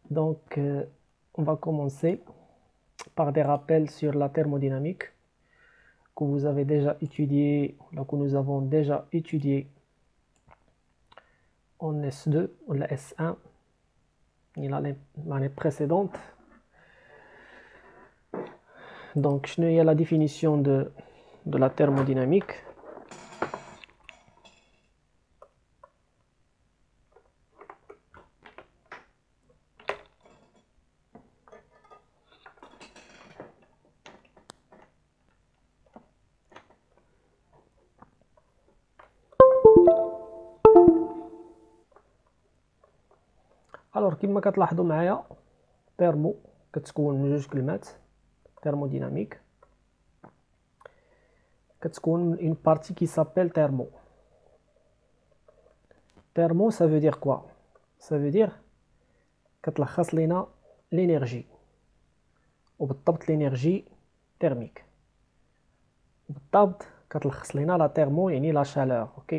Donc, on va commencer par des rappels sur la thermodynamique que vous avez déjà étudié, que nous avons déjà étudié en S2 ou la S1 l'année précédente. Donc, il y a la définition de la thermodynamique. Alors, كما كتلاحظوا معايا thermo كتكون من جوج كلمات thermodynamique كتكون من une partie qui s'appelle thermo. Thermo, ça veut dire quoi? Ça veut dire كتلخص لينا l'énergie وبالضبط l'énergie thermique وبالضبط كتلخص لينا la thermo يعني la chaleur. OK,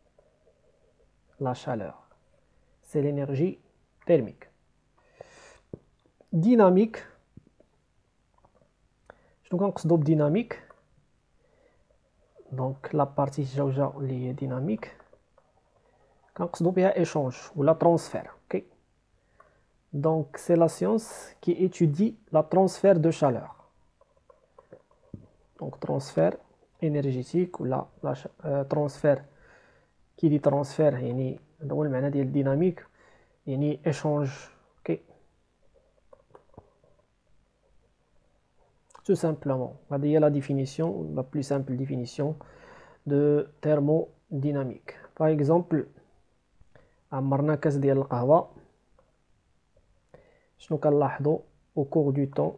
la chaleur c'est l'énergie thermique. Dynamique, شنو كنقصدو بديناميك؟ دونك لا بارتي الجوجة اللي هي ديناميك كنقصدو بها échange ou la transfert. OK, donc c'est la science qui étudie la transfert de chaleur. Donc transfert énergétique ou la transfert qui dit transfert يعني هذا هو المعنى ديال الديناميك يعني échange. OK, tout simplement هذه هي la définition, la plus simple définition de thermodynamique. Par exemple عمرنا كاس ديال القهوة شنو كنلاحظوا au cours du temps؟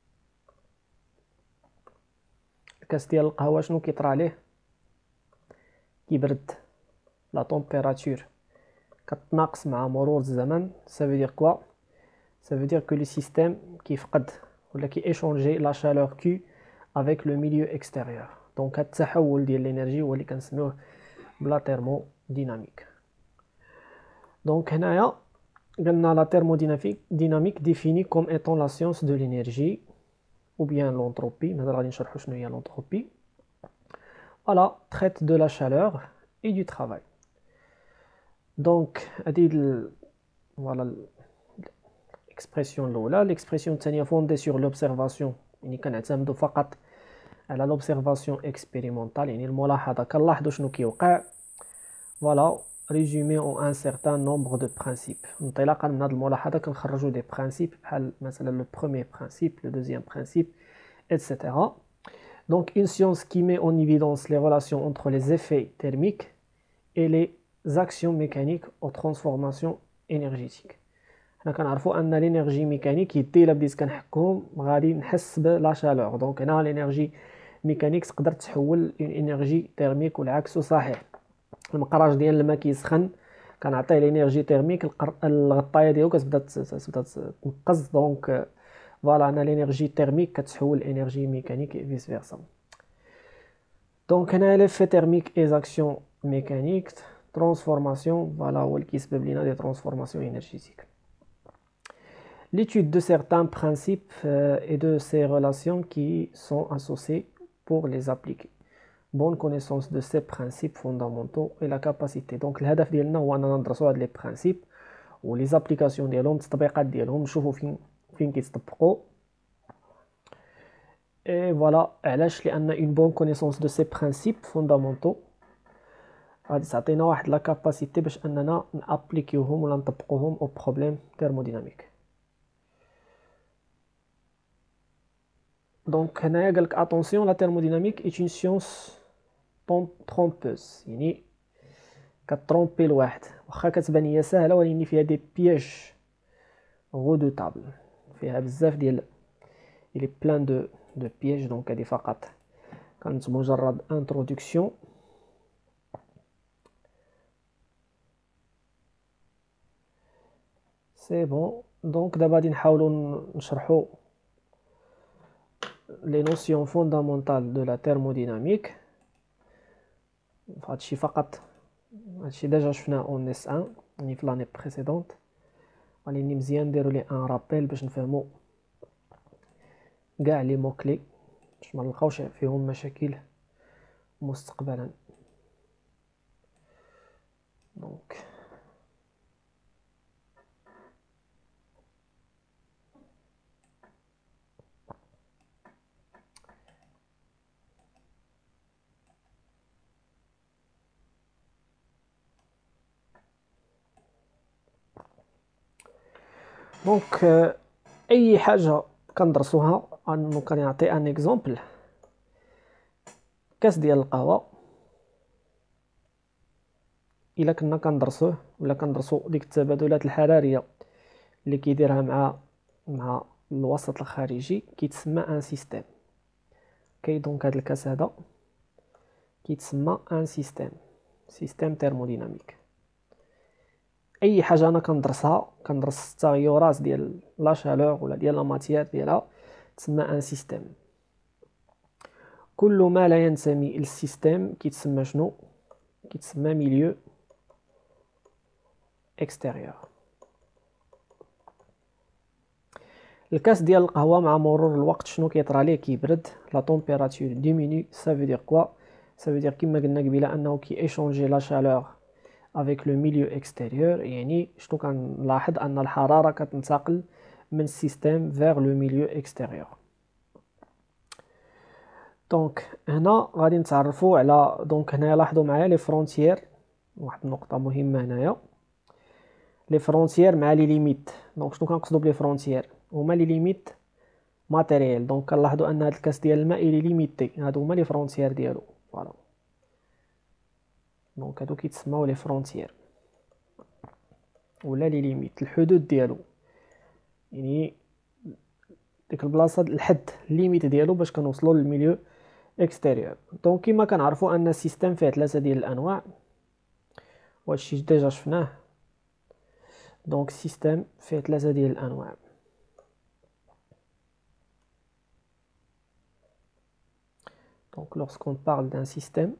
الكاس ديال القهوة شنو كيطرى عليه؟ كيبرد، لا température كتناقص مع مرور الزمن. ça veut dire quoi? ça veut dire que le système كيفقد ولا كيéchanger la chaleur Q avec le milieu extérieur. donc هاد التحول ديال الانرجي هو اللي كنسميوه بلا thermodynamique. donc هنايا قلنا la thermodynamique définie comme étant la science de l'énergie ou bien l'entropie. مازال غادي نشرحوا شنو هي l'entropie. voilà, traite de la chaleur et du travail. donc هذه voilà l'expression الأولى. l'expression الثانية fondée sur l'observation يعني كنعتمدوا فقط على l'observation expérimentale يعني الملاحظة كنلاحظوا شنو كيوقع. voilà, résumé en un certain nombre de principes. انطلاقا من هذه الملاحظة كنخرجوا des principes بحال مثلا le premier principe, le deuxième principe, etc. donc une science qui met en évidence les relations entre les effets thermiques et les actions mécaniques aux transformations énergétiques. حنا كنعرفوا ان لينيرجي ميكانيك يدي الا بديت كنحكهم غادي نحس بلا شالور. دونك هنا لينيرجي ميكانيك تقدر تحول اون انرجي تيرميك والعكس صحيح. المقراج ديال الماء كيسخن كنعطيه لينيرجي تيرميك الغطايه ديالو كتبدا تنقز. دونك فوالا انا لينيرجي تيرميك كتحول انرجي ميكانيك فيس فيرسا. دونك هنا ليفي تيرميك اي زاكسيون ميكانيك ترانسفورماسيون فوالا هو اللي كيسبب لينا دي ترانسفورماسيون انرجيتيك. l'étude de certains principes et de ces relations qui sont associées pour les appliquer. bonne connaissance de ces principes fondamentaux et la capacité. donc الهدف ديالنا هو اننا ندرسوا هاد لي برينسيپ و لي زابليكاسيون ديالهم التطبيقات ديالهم نشوفوا فين كيتطبقوا. et voilà علاش لان une bonne connaissance de ces principes fondamentaux غادي تعطينا واحد لا كاباسيتي باش اننا نابليكيوهم ولا نطبقوهم او بروبليم thermodynamique. donc هنايا قالك attention la thermodynamique est une science trompeuse يعني كترومبي الواحد واخا كتبان هي سهله ولكن فيها دي بياج غودوتابل فيها بزاف ديال il est plein de pièges. donc هذه فقط كانت مجرد introduction. c'est bon. donc دابا غادي نحاولوا نشرحوا les notions fondamentales de la thermodynamique. هادشي فقط هادشي ديجا شفناه en S1 يعني في l'année précédente. غادي مزيان نديرو ليه ان رابيل باش نفهمو كاع لي مو كلي باش ما نلقاوش فيهم مشاكل مستقبلا. دونك اي حاجه كندرسوها كنعطي ان اكزومبل. كاس ديال القهوه الا كنا كندرسوه ولا كندرسو ديك التبادلات الحراريه اللي كيديرها مع الوسط الخارجي كيتسمى ان سيستيم. دونك هذا الكاس هذا كيتسمى ان سيستيم تhermodynamique. اي حاجه انا كندرس التغيرات ديال لا شالور ولا ديال لا ماتيير ديالها تسمى ان سيستيم. كل ما لا ينتمي للسيستيم كيتسمى شنو؟ كيتسمى ميليو اكستيريور. الكاس ديال القهوه مع مرور الوقت شنو كيطرى ليه؟ كيبرد، لا طومبيراتور ديميني. سا فو دير كوا؟ سا فو دير كيما قلنا قبيله انه كي ايشونجي لا شالور avec le milieu extérieur. يعني شنو كنلاحظ ان الحراره كتنتقل من السيستم vers le milieu extérieur. دونك هنا غادي نتعرفوا على هنا لاحظوا معايا لي فرونتيير. واحد النقطه مهمه هنايا، لي فرونتيير مع لي ليميت. دونك شنو كنقصدوا بلي فرونتيير؟ هما لي ليميت ماتيريال. دونك كنلاحظوا ان هاد الكاس ديال الماء لي ليميتي، هادو هما لي فرونتيير ديالو. فوالا دونك هادو كيتسموا لي فرونتيير ولا لي ليميت، الحدود ديالو. يعني ديك البلاصه الحد ليميت ديالو باش كنوصلوا للميليو اكستيريور. دونك كما كنعرفوا ان السيستم فيه 3 ديال الانواع، وهادشي ديجا شفناه. دونك السيستم فيه 3 ديال الانواع. Donc lorsqu'on parle d'un système,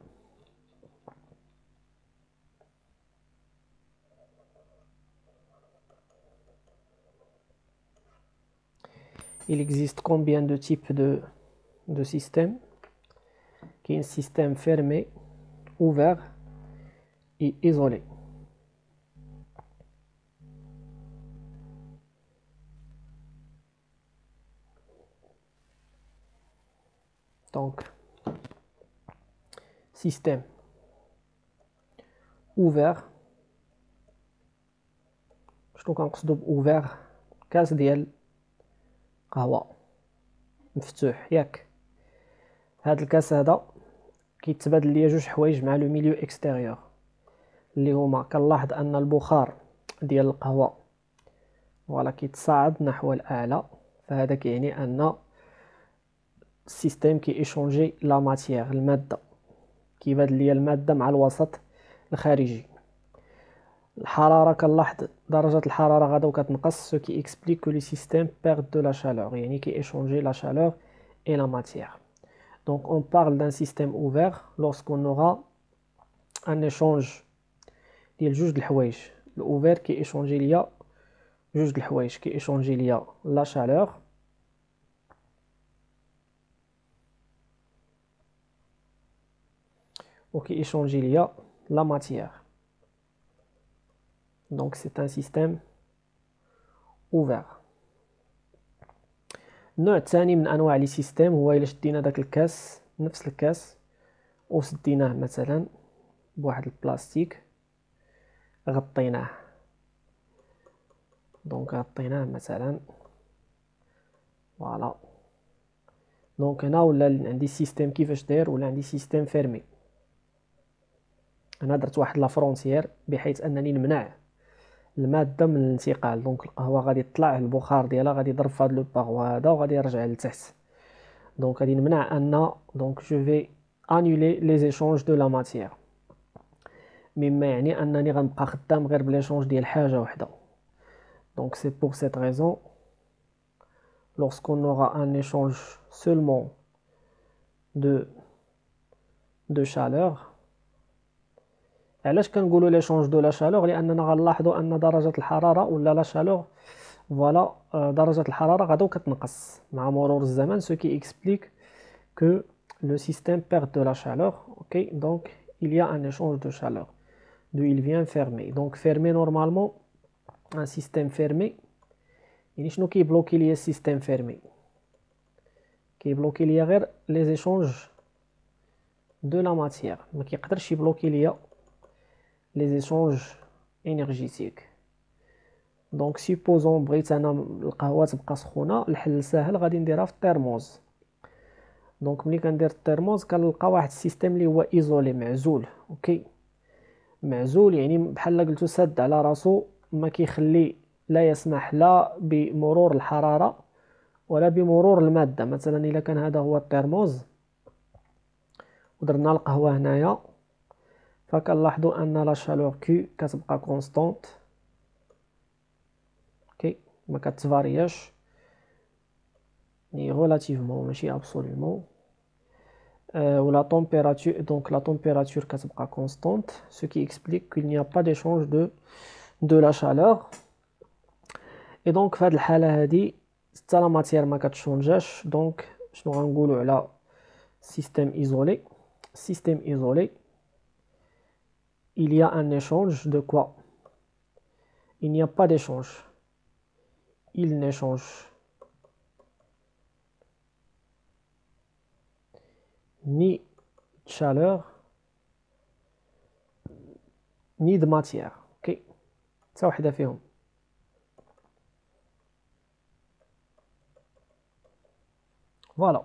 il existe combien de types de systèmes? Qui est un système fermé, ouvert et isolé. Donc système ouvert. شنو كنقصدو بأوفير؟ كاس ديال قهوة مفتوح ياك. هاد الكاس هذا كيتبادل ليا جوج حوايج مع لو ميليو اكستيريور، اللي هما كنلاحظ ان البخار ديال القهوة فوالا كيتصاعد نحو الاعلى، فهذا كيعني ان السيستم كيشونجي لا ماتيير، المادة، كيبادل ليا المادة مع الوسط الخارجي. الحرارة كنلاحظ درجة الحرارة غادا كتنقص، ce qui explique que le système perd de la chaleur، يعني كيشونجي la chaleur et la matière. Donc on parle d'un système ouvert lorsqu'on aura un échange ديال جوج د الحوايج. الاوفير كيشونجي ليا جوج د الحوايج، كيشونجي ليا la chaleur وكيشونجي ليا la matière. Donc c'est un système ouvert. النوع الثاني من انواع لي سيستيم هو الا شدينا داك الكاس، نفس الكاس، وسديناه مثلا بواحد البلاستيك، غطيناه. دونك غطيناه مثلا فوالا. دونك هنا ولا عندي سيستيم كيفاش داير، ولا عندي سيستيم فيرمي. انا درت واحد لا فرونتيير بحيث انني نمنع الماده من الانتقال. دونك القهوه غادي تطلع، البخار ديالها غادي يضرب في هذا لو باغوا هذا وغادي يرجع لتحت. دونك غادي نمنع ان دونك جو في انولي لي زيشونج دو لا ماتيير، مما يعني انني غنبقى خدام غير بليشونج ديال حاجه وحده. دونك سي بور سيت ريزون lorsqu'on aura un échange seulement de chaleur, علاش كنقولوا ليشونج دو لا شالور؟ لاننا غنلاحظوا ان درجه الحراره ولا لا شالور فوالا درجه الحراره غادو كتنقص مع مرور الزمن، ce qui explique que le système perd de la chaleur. OK, donc il y a un échange de chaleur, d'où il vient fermé. Donc fermé, normalement un système fermé يعني شنو كيبلوكي ليا السيستيم فيرمي؟ كيبلوكي ليا غير لي زيشونج دو لا ماتيير، ما كيقدرش يبلوكي ليا لي زيشونج انرجيتيك. دونك سيبوزون بغيت انا القهوه تبقى سخونه، الحل ساهل، غادي نديرها في الترموز. دونك ملي كندير الترموز كنلقى واحد السيستيم اللي هو ايزولي، معزول. اوكي، معزول يعني بحال قلتو ساد على راسو، ما كيخلي، لا يسمح لا بمرور الحراره ولا بمرور الماده. مثلا الا كان هذا هو الترموز ودرنا القهوه هنايا، فكنلاحظوا ان لا شالور كيو كتبقى كونستانت. اوكي، ما كتفارياش ني ريلاتيفمون ماشي ابسوليومون. ou la température, donc la température كتبقى constante, ce qui explique qu'il n'y a pas d'échange de la chaleur. et donc في هذه الحالة هذه حتى لا ماتيير ما كتشونجاش. donc شنو غنقولوا على système isolé؟ système isolé, il y a un échange de quoi? Il n'y a pas d'échange, il n'échange ni de chaleur ni de matière. ok، حتى وحده فيهم. فوالا.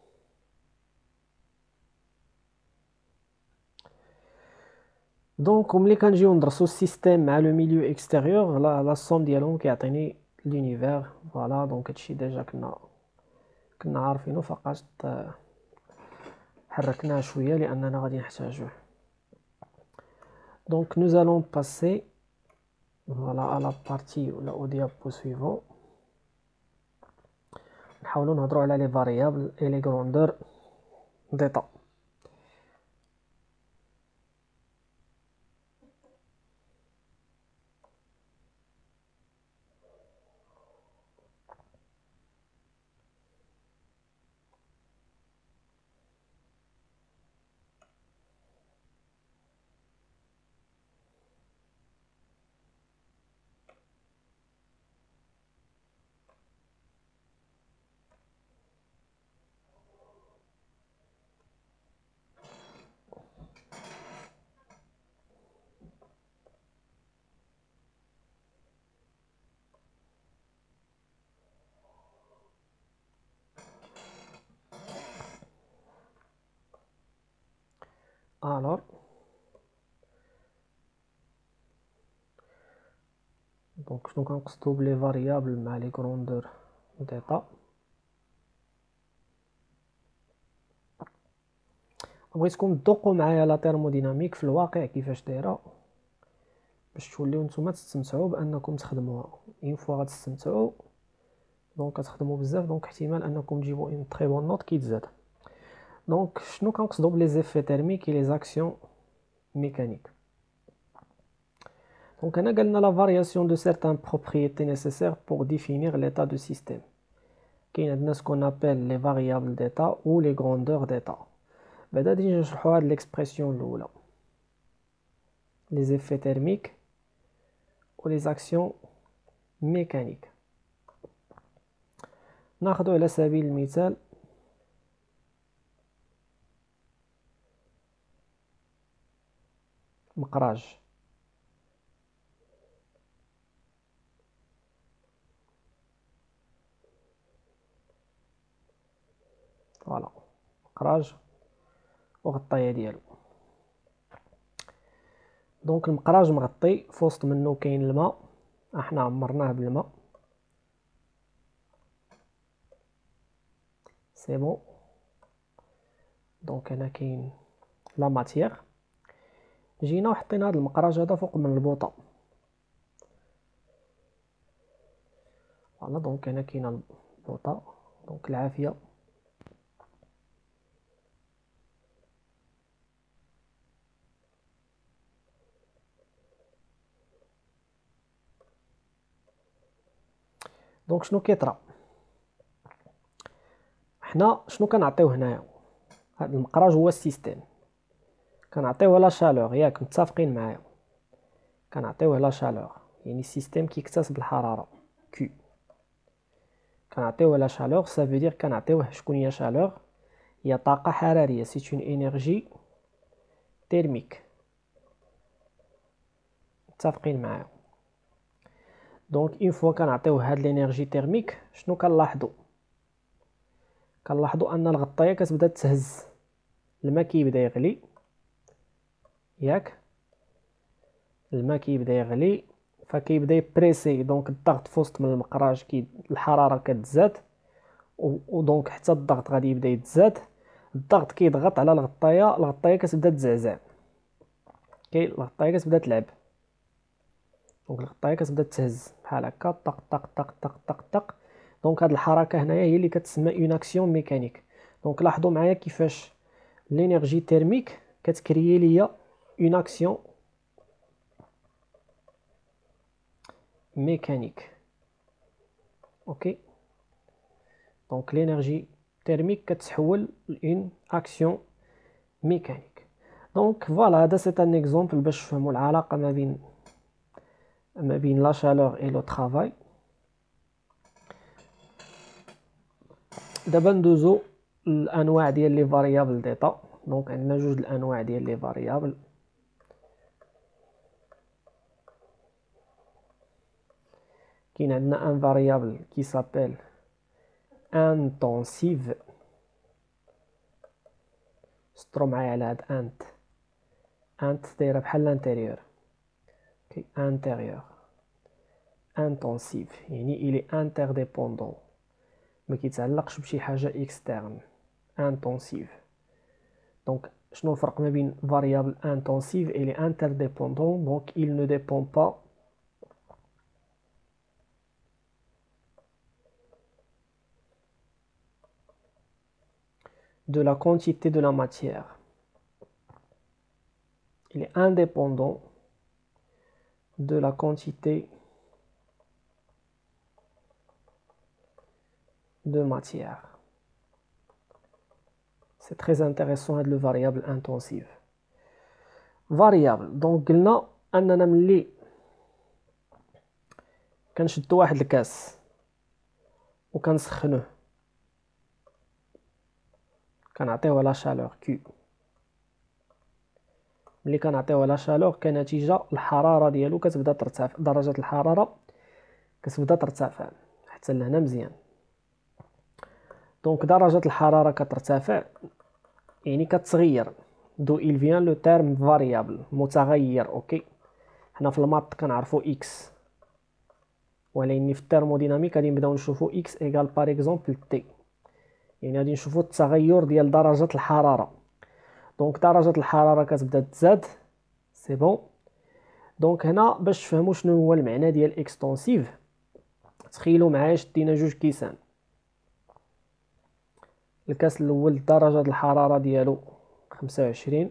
دونك ملي كنجيو ندرسو السيستيم مع لو ميليو اكستيريور، لا الصوم ديالهم كيعطيني لونيفير. فوالا، دونك هادشي ديجا كنا عارفينو، فقط حركناه شويه لاننا غادي نحتاجوه. دونك nous allons passer voilà à la partie ولا au diapo suivant. نحاولوا نهضروا على لي فاريابل اي لي غروندور ديتا. alors دونك شنو كنقصدو بلي فاريابل مع لي غروندور ديتا؟ بغيتكم تذوقوا معايا لا تيرموديناميك في الواقع كيفاش دايره، باش توليو نتوما تستمتعوا بانكم تخدموها. اون فوا غتستمتعوا دونك كتخدموا بزاف، دونك احتمال انكم تجيبوا اون تري بون نوت كيتزاد. دونك شنو كنقصدوا بلي زيفي تيرميك اي لي زاكسيون ميكانيك؟ دونك هنا قالنا لا فارياسيون دو سيرتان بروبريتي نيسيسير بور ديفينير ليتا دو سيستيم. كاين عندنا سكون ابل لي فاريابل ديتا و لي غروندور ديتا. بعدا غادي نشرحوا هاد ليكسبرسيون الاولى، لي زيفي تيرميك و لي زاكسيون ميكانيك. ناخذ على سبيل المثال مقراج. فوالا، مقراج وغطايه ديالو. دونك المقراج مغطي، في وسط منه كاين الماء، احنا عمرناه بالماء، سي بون. دونك هنا كاين لا ماتيير، جينا وحطينا هاد المقراج هذا فوق من البوطه. فوالا، دونك هنا كاينه البوطه، دونك العافيه. دونك شنو كيطرا؟ حنا شنو كنعطيو هنايا؟ هاد المقراج هو السيستيم، كنعطيوه لا شالور، ياك متفقين معايا؟ كنعطيوه لا شالور، يعني السيستيم كيكتسب الحراره كيو، كنعطيوه لا شالور سافو دير كنعطيوه شكون هي شالور؟ هي طاقه حراريه، سي اون انرجي تيرميك. متفقين معايا؟ دونك اون فوا كنعطيوه هاد الانرجي تيرميك، شنو كنلاحظوا؟ كنلاحظوا ان الغطايه كتبدا تهز، الماء كيبدا يغلي، ياك الماء كيبدا يغلي فكيبدا يبريسي، دونك الضغط في وسط من المقراج الحراره كتزاد، ودونك حتى الضغط غادي يبدا يتزاد، الضغط كيضغط على الغطايه كتبدا تزعزع، الغطايه كتبدا تلعب، دونك الغطايه كتبدا تهز بحال هكا طق طق طق طق طق طق. دونك هاد الحركه هنايا هي اللي كتسمى اون اكسيون ميكانيك. دونك لاحظوا معايا كيفاش لينيرجي تيرميك كتكريي ليا اون اكسيون ميكانيك. اوكي، دونك لينيرجي تيرميك كتحول لأون اكسيون ميكانيك. دونك فوالا، هذا سي ان اكزومبل باش تفهموا العلاقه ما بين لا شالور اي لو طرافاي. دابا ندوزو الانواع ديال لي فاريابل ديتا. دونك عندنا جوج الانواع ديال لي فاريابل. كاين عندنا ان فاريابل كي سابيل انتونسيف، سطرو معايا على هاد انت دايره بحال لانتيريور، اوكي انتيريور انتونسيف يعني الي انترديبوندون، ما كيتعلقش بشي حاجه اكسترن. انتونسيف، دونك شنو الفرق ما بين فاريابل انتونسيف et les interdépendants؟ Donc il ne dépend pas de la quantité de la matière, il est indépendant de la quantité de matière. C'est très intéressant le variable intensif. Variable, donc قلنا اننا ملي كنشدو واحد الكاس وكنسخنوه كنعطيوه لا شالور كيو، ملي كنعطيوه لا شالور كنتيجه الحراره ديالو كتبدا ترتفع، درجه الحراره كتبدا ترتفع حتى لهنا مزيان. دونك درجه الحراره كترتفع يعني كتغير، دو il vient le terme variable متغير. اوكي، حنا في الماط كنعرفو اكس، ولكن في الترموديناميك غادي نبداو نشوفو اكس ايغال بار اكزومبل تي، يعني غادي نشوفو التغير ديال درجه الحراره. دونك درجه الحراره كتبدا تزاد، سي بون. دونك هنا باش تفهموا شنو هو المعنى ديال اكستونسيف، تخيلوا معايا شدينا جوج كيسان، الكاس الاول درجه الحراره ديالو 25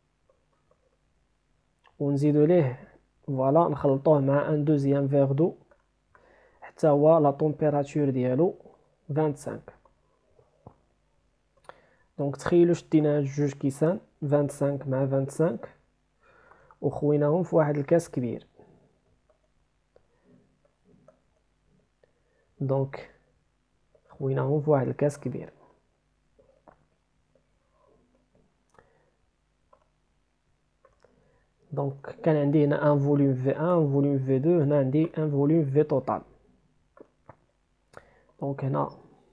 ونزيدو ليه فوالا نخلطوه مع ان دوزيام فيغ دو حتى هو لا طومبيراتور ديالو 25. دونك تخيلوا شدينا هاد جوج كيسان 25 مع 25 وخويناهم في واحد الكاس كبير. دونك خويناهم في واحد الكاس كبير، دونك كان عندي هنا ان فوليوم في 1 فوليوم في 2، هنا عندي ان فوليوم في توتال. دونك هنا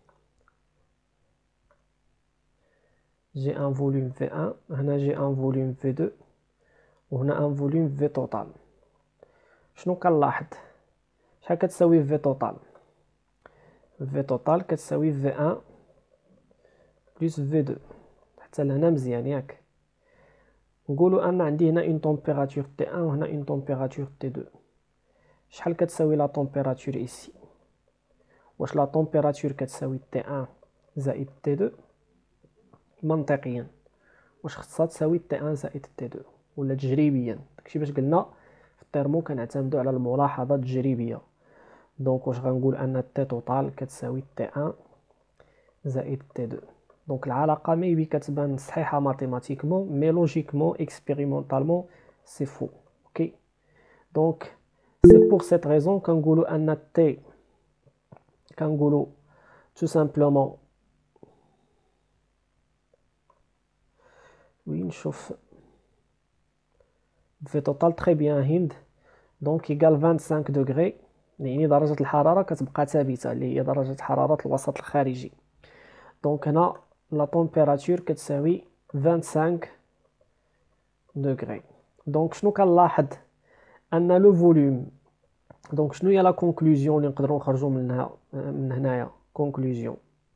جي ان فوليوم في 1، هنا جي ان فوليوم في 2، وهنا ان فوليوم في توتال. شنو كنلاحظ؟ شحال كتساوي في توتال؟ في توتال كتساوي في 1 بلس في 2 حتى لهنا مزيان ياك. نقولوا ان عندي هنا اون طومبيراتور تي 1 وهنا اون طومبيراتور تي 2. شحال كتساوي لا طومبيراتور ايسي؟ واش لا طومبيراتور كتساوي تي 1 زائد تي 2؟ منطقيا واش خصها تساوي تي 1 زائد تي 2 ولا تجريبيا؟ داكشي باش قلنا في الترمو كنعتمدوا على الملاحظه التجريبيه. دونك واش غنقول ان تي توتال كتساوي تي 1 زائد تي 2. دونك العلاقه ميبي كتبان صحيحه ماتيماتيكمون مي لوجيكمون اكسبيريمونطالمون سي فو. اوكي دونك سي بور سيت ريزون كنقولوا ان تي كنقولوا tout simplement وي نشوف في توتال تري بيان هند دونك يقال 25 دوغري يعني درجة الحرارة كتبقى ثابتة اللي هي درجة حرارة الوسط الخارجي. دونك هنا لا تمبيراتور كتساوي 25 دوغري. دونك شنو كنلاحظ ان لو فوليوم دونك شنو هي لا كونكلوزيون اللي نقدروا نخرجوا منها من هنايا كونكلوزيون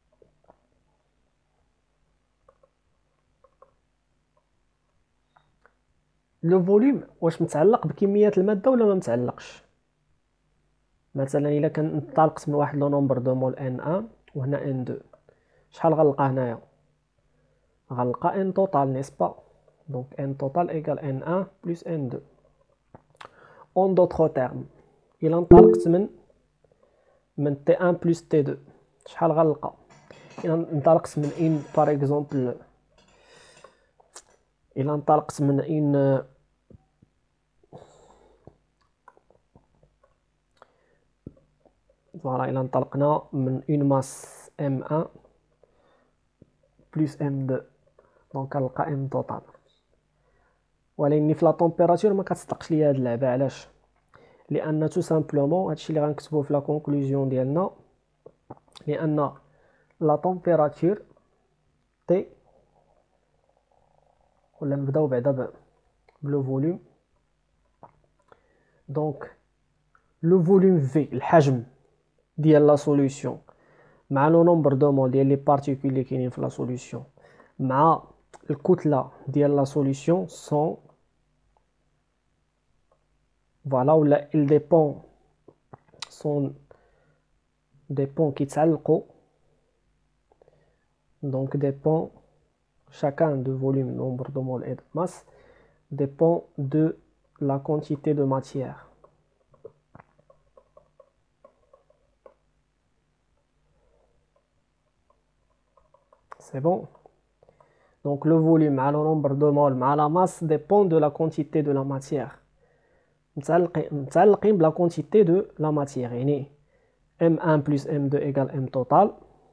لو فوليوم واش متعلق بكمية المادة ولا ما متعلقش. مثلا الا كنطلقت من واحد لو نومبر دو مول ان 1 وهنا ان 2 شحال غنلقى هنايا غنلقى ان توتال نيسبا. دونك ان توتال ايكال ان 1 بلس ان 2. اون دوطخ تيرم الا انطلقت من تي 1 بلس تي 2 شحال غنلقى الا انطلقت من ان بار اكزومبل الا انطلقت من ان فوالا الا انطلقنا من اون ماس ام 1 بلس ام 2 دونك كنلقى ام توتال. ولكن في لا تمبيراتور ما كتصدقش ليا هاد اللعبه. علاش؟ لان تو سامبلومون هادشي اللي غنكتبو في لا كونكلوزيون ديالنا لان لا تمبيراتور تي ولا نبداو بعدا بلو فوليوم. دونك لو فوليوم في الحجم ديال لا سوليوشن مع لو نومبر دو مول ديال لي بارتيكول اللي كاينين في لا سوليوشن مع الكتله ديال لا سوليوشن سون فوالا ولا il dépend sont dépend كيتعلقوا. donc dépend chacun de volume nombre de moles et de masse dépend de la quantité de matière. C'est bon. Donc le volume à le nombre de moles à la masse dépend de la quantité de la matière. متعلقين بلا quantité de la matière يعني M1 plus M2 égale M total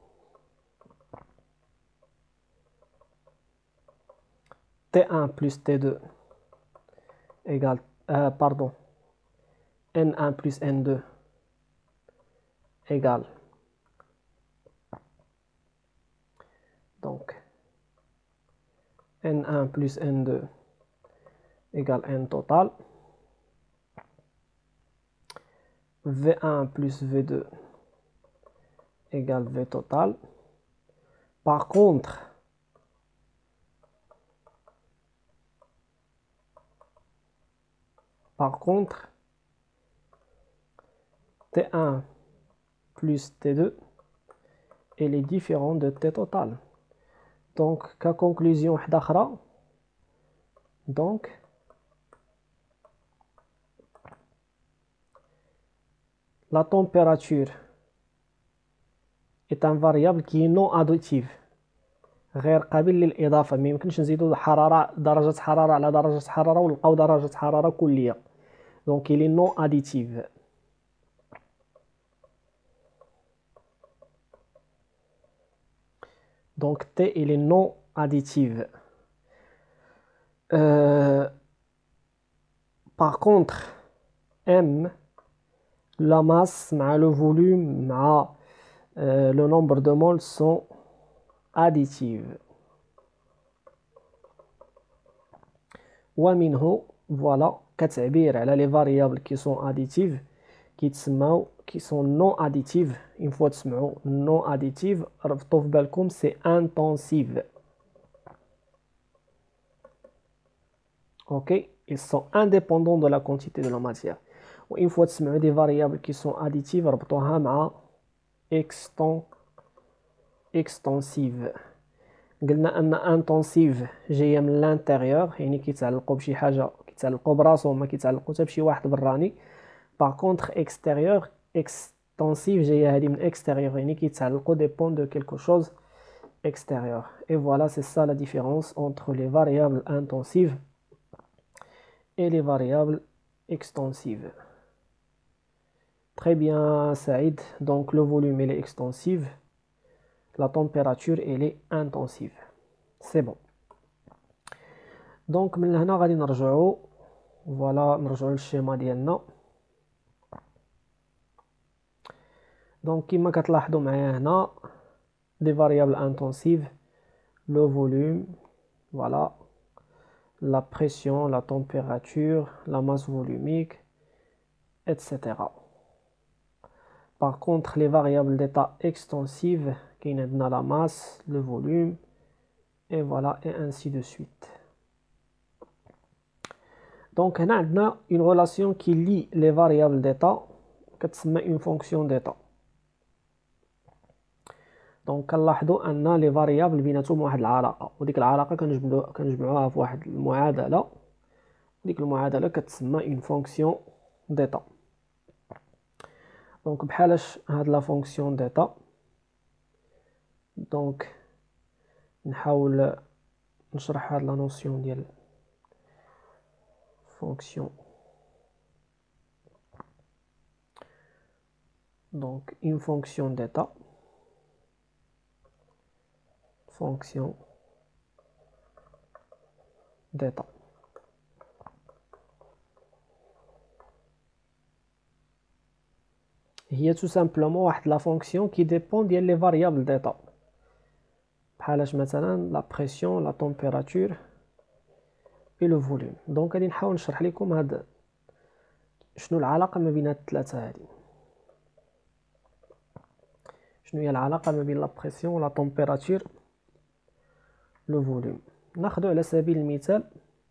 T1 plus T2 égale pardon N1 plus N2 égale donc N1 plus N2 égale N total V1 plus V2 égale V total. Par contre T1 plus T2 elle est différente de T total. Donc qu'à conclusion d'achra donc la température est un variable qui est non additive غير قابل للإضافة. ما يمكنش نزيدو درجة حرارة على درجة حرارة ونلقاو درجة حرارة كلية. donc il est non additive. donc T il est non additive. par contre M la masse مع le volume مع le nombre de moles sont additives. ومنه voilà كتعبير على les variables qui sont additives كيتسماو qui sont non additives. une fois تسمعوا non additive ربطوا في بالكم c'est intensive. ok ils sont indépendants de la quantité de la matière. une fois تسمعوا des variables qui sont additives ربطوها مع extensive. قلنا ان انتونسيف جايه من الانتيريور يعني كيتعلقوا بشي حاجه كيتعلقوا براسهم ما كيتعلقوا حتى بشي واحد براني. باغ كونطخ اكستيريور extensive جايه هذه من extérieur يعني كيتعلقوا dépend de quelque chose extérieur. Et voilà, c'est ça la différence entre les variables intensives et les variables extensives. Très bien, Saïd. Donc le volume il est extensif, la température elle est intensive. C'est bon. Donc من هنا غادي نرجعوا voilà نرجعوا للشيما ديالنا. Donc كما كتلاحظوا معايا هنا des variables intensives, le volume, voilà, la pression, la température, la masse volumique, etc. Par contre, les variables d'état extensives, qui sont la masse, le volume, et voilà, et ainsi de suite. Donc, on a une relation qui lie les variables d'état, qui s'appelle une fonction d'état. Donc, كنلاحظوا ان لي فاريابل بيناتهم واحد العلاقه وديك العلاقه كنجمعوها في واحد المعادله ديك المعادله كتسمى une fonction d'état. دونك بحالاش هاد لا فونكسيون d'état. دونك نحاول نشرح هاد لا نوسيون ديال fonction. Donc une fonction d'état, fonction d'état. هي tout simplement واحد لا fonction qui dépend ديال les variables d'état. بحالاش مثلا la pression, la température et le volume. Donc غادي نحاول نشرح لكم هاد شنو العلاقه ما بين هاد الثلاثه هادي. شنو هي العلاقه ما بين لا بريسيون لا température لو فوليوم. ناخذ على سبيل المثال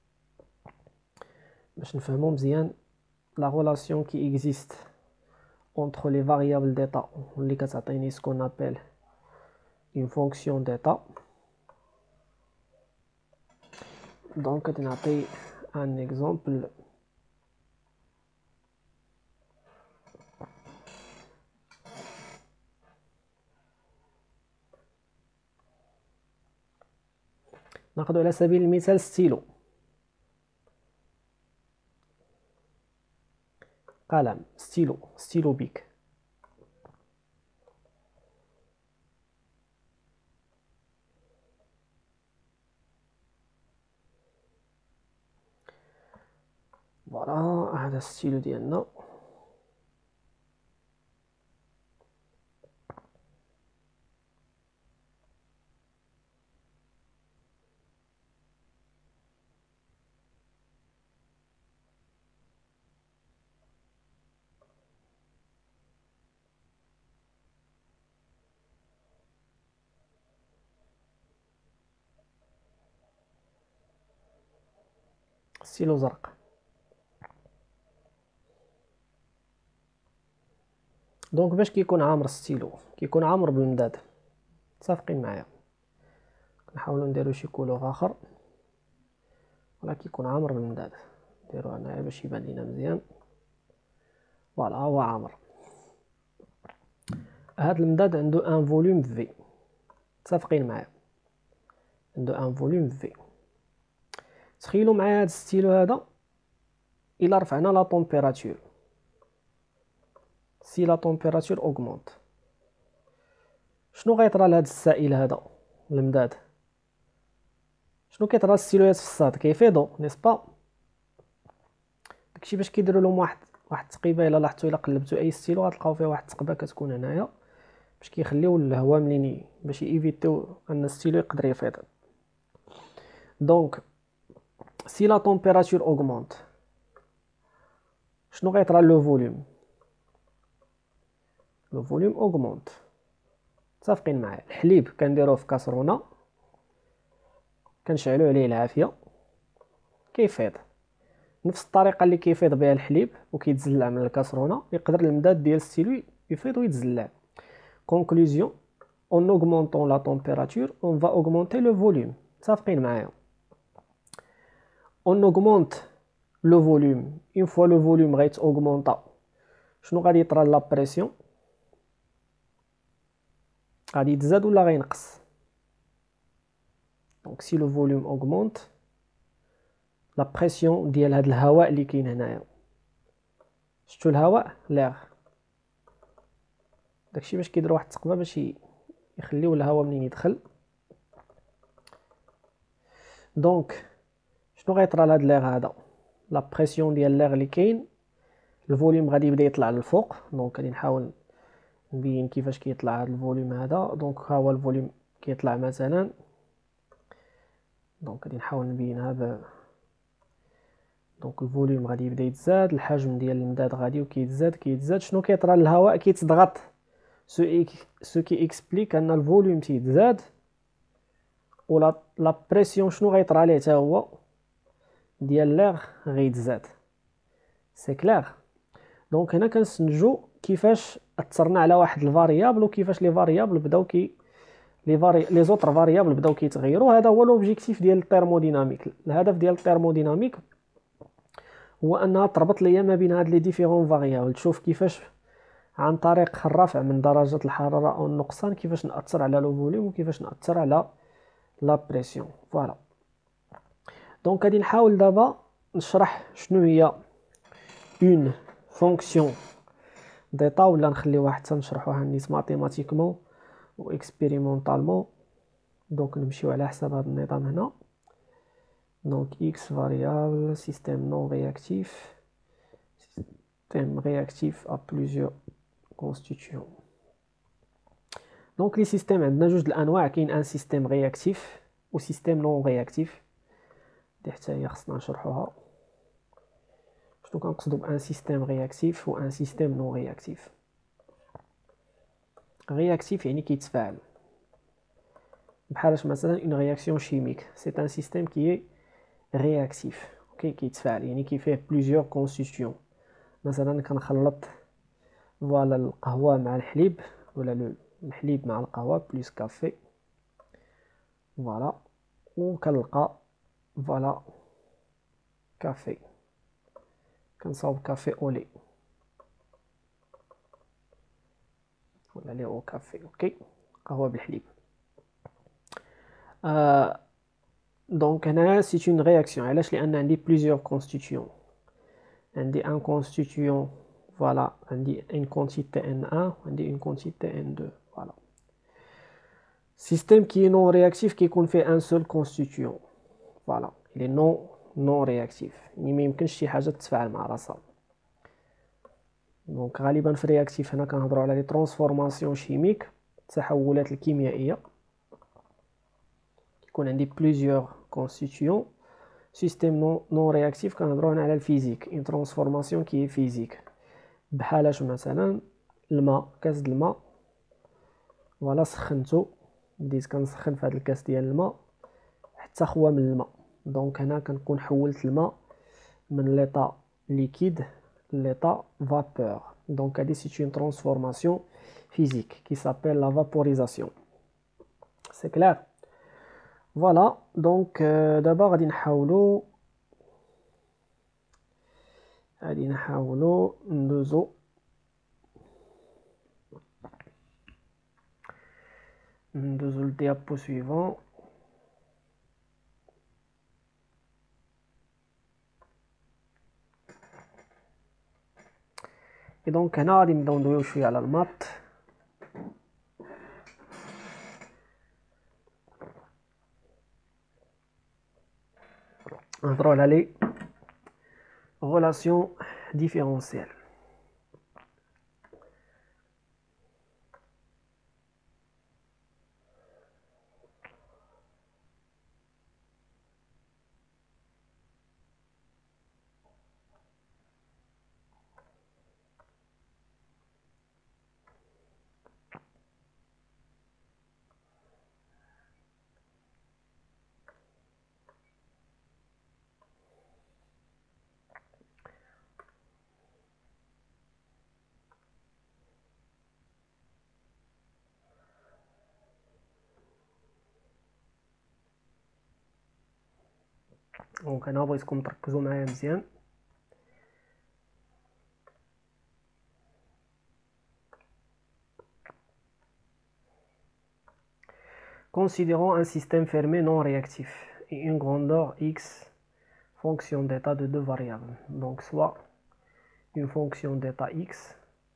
باش نفهموا مزيان لا relation qui existe entre les variables d'état اللي كتعطيني ce qu'on appelle une fonction d'état. Donc غادي نعطي un exemple. ناخذ على سبيل المثال ستيلو، قلم، ستيلو بيك. فوالا هذا ستيلو ديالنا. ستيلو زرق. دونك باش كيكون عامر ستيلو كيكون عامر بالمداد. متفقين معايا؟ نحاولوا نديرو شي كولور اخر ولا كيكون عامر بالمداد. نديرو هنايا باش يبان لينا مزيان. فوالا هو عامر. هاد المداد عنده ان فوليوم في. متفقين معايا؟ عنده ان فوليوم في. تخيلوا معايا هاد ستيلو هذا الا رفعنا لا طومبيراتور، سي لا طومبيراتور اوغمونط، شنو غيطرى لهاد السائل هذا المداد؟ شنو كيطرى للستيلوات في الصاد؟ كيفيضوا نيسبا. داكشي باش كيديروا لهم واحد التقيبه. الا لاحظتوا الا قلبتوا اي ستيلو غتلقاو فيه واحد التقبه كتكون هنايا باش كيخليو الهواء منين باش ايفيتيو ان الستيلو يقدر يفيض. دونك سي لا طومبيراتور اوغمونط شنو غيطرى لو فوليوم؟ لو فوليوم اوغمونط. متفقين معايا؟ الحليب كنديروه في كاسرونه كنشعلوا عليه العافيه كيفيض. نفس الطريقه اللي كيفيض بها الحليب وكيتزلع من الكاسرونه يقدر المداد ديال الستيلو يفيض ويتزلع. conclusion en augmentant la température on va augmenter le volume. متفقين معايا؟ on augmente le volume. une fois le volume غيت augmenta شنو غادي يطرى لا بريسيون؟ غادي يتزاد ولا غينقص؟ دونك سي لو فوليوم اوغمونت لا بريسيون ديال هاد الهواء اللي كاين هنايا، شفتو الهواء لاغ، داكشي باش كيدير واحد التقبه باش يخليو الهواء منين يدخل. دونك شنو غيطرى لهاد لاغ هذا؟ لا بريسيون ديال لاغ اللي كاين، الفوليوم غادي يبدا يطلع للفوق. دونك غادي نحاول نبين كيفاش كيطلع هذا الفوليوم هذا. دونك ها هو الفوليوم كيطلع مثلا، دونك غادي نحاول نبين هذا. دونك الفوليوم غادي يبدا يتزاد، الحجم ديال الامداد غادي كيتزاد. شنو كيطرى للهواء؟ كيتضغط، سو كي اكسبليك ان الفوليوم تيتزاد و لا بريسيون شنو غيطرى ليه حتى هو ديال لاغ غيتزاد. سي كلير. دونك هنا كنستنتجو كيفاش اثرنا على واحد الفاريابل وكيفاش لي فاريابل بداو لي زوتر فاريابل بداو كيتغيروا. هذا هو لوبجيكتيف ديال الثيرموديناميك. الهدف ديال الثيرموديناميك هو انها تربط ليا ما بين هاد لي ديفيرون فاريابل، تشوف كيفاش عن طريق الرفع من درجة الحرارة او النقصان كيفاش نأثر على لو فوليوم وكيفاش نأثر على لا بريسيون. فوالا. دونك غادي نحاول دابا نشرح شنو هي اون فونكسيون ديتا، ولا نخليوها حتى نشرحوها نيت ماتيماتيكمون و اكسبيريمونطالمون. دونك نمشيو على حساب هذا النظام هنا. دونك x variable, système non réactif, système réactif à plusieurs constituants. دونك لي سيستيم عندنا جوج الانواع، كاين ان سيستيم رياكتيف و سيستيم نون رياكتيف، دي حتى هي خصنا نشرحوها. شنو كنقصدو بان سيستيم رياكتيف و ان سيستيم نون رياكتيف؟ رياكتيف يعني كيتفاعل، بحالاش مثلا اون رياكسيون شيميك، سي ان سيستيم كي رياكتيف، اوكي، كيتفاعل يعني فيه بليزيور كونستيتيون. مثلا كنخلط فوالا القهوه مع الحليب، ولا الحليب مع القهوه بليس كافي، فوالا، وكنلقى فوالا كافي، كنصاوب كافي اولي ولا لي او كافي، اوكي، قهوه بالحليب. دونك هنا سي اون رياكسيون. علاش؟ لان عندي بليزيور كونستيتيون، عندي ان كونستيتيون، فوالا، عندي une quantité N1 وعندي une quantité N2. فوالا. سيستيم كي نون رياكتيف كيكون فيه ان سول كونستيتيون، فوالا، il est non réactif، يعني ما يمكنش شي حاجه تتفاعل مع راسها. دونك غالبا في رياكتيف هنا كنهضروا على لي ترانسفورماسيون شيميك، التحولات الكيميائيه، كيكون عندي بليزيور كونستيتيون. سيستيم نون رياكتيف كنهضروا هنا على الفيزيك، اون ترانسفورماسيون كي فيزيك، بحالاش مثلا الماء، كاس د الماء، فوالا سخنتو، بديت كنسخن في هذا الكاس ديال الماء حتى خوا من الماء. دونك هنا كنكون حولت الماء من ليطا ليكيد ليطا فابور. دونك هادي سي اون ترانسفورماسيون فيزيك كي سابيل لا فابوريزاسيون. سي كلير. فوالا. دونك دابا غادي نحاولوا ندوزو للديابو سويفون. اي دونك هنا غادي نبداو ندويو شويه على المات. نهضروا على لي relation différentielle. دونك انا بغيتكم تركزوا معايا مزيان. Considérons un système fermé non réactif et une grandeur x fonction d'état de deux variables. Donc soit une fonction d'état x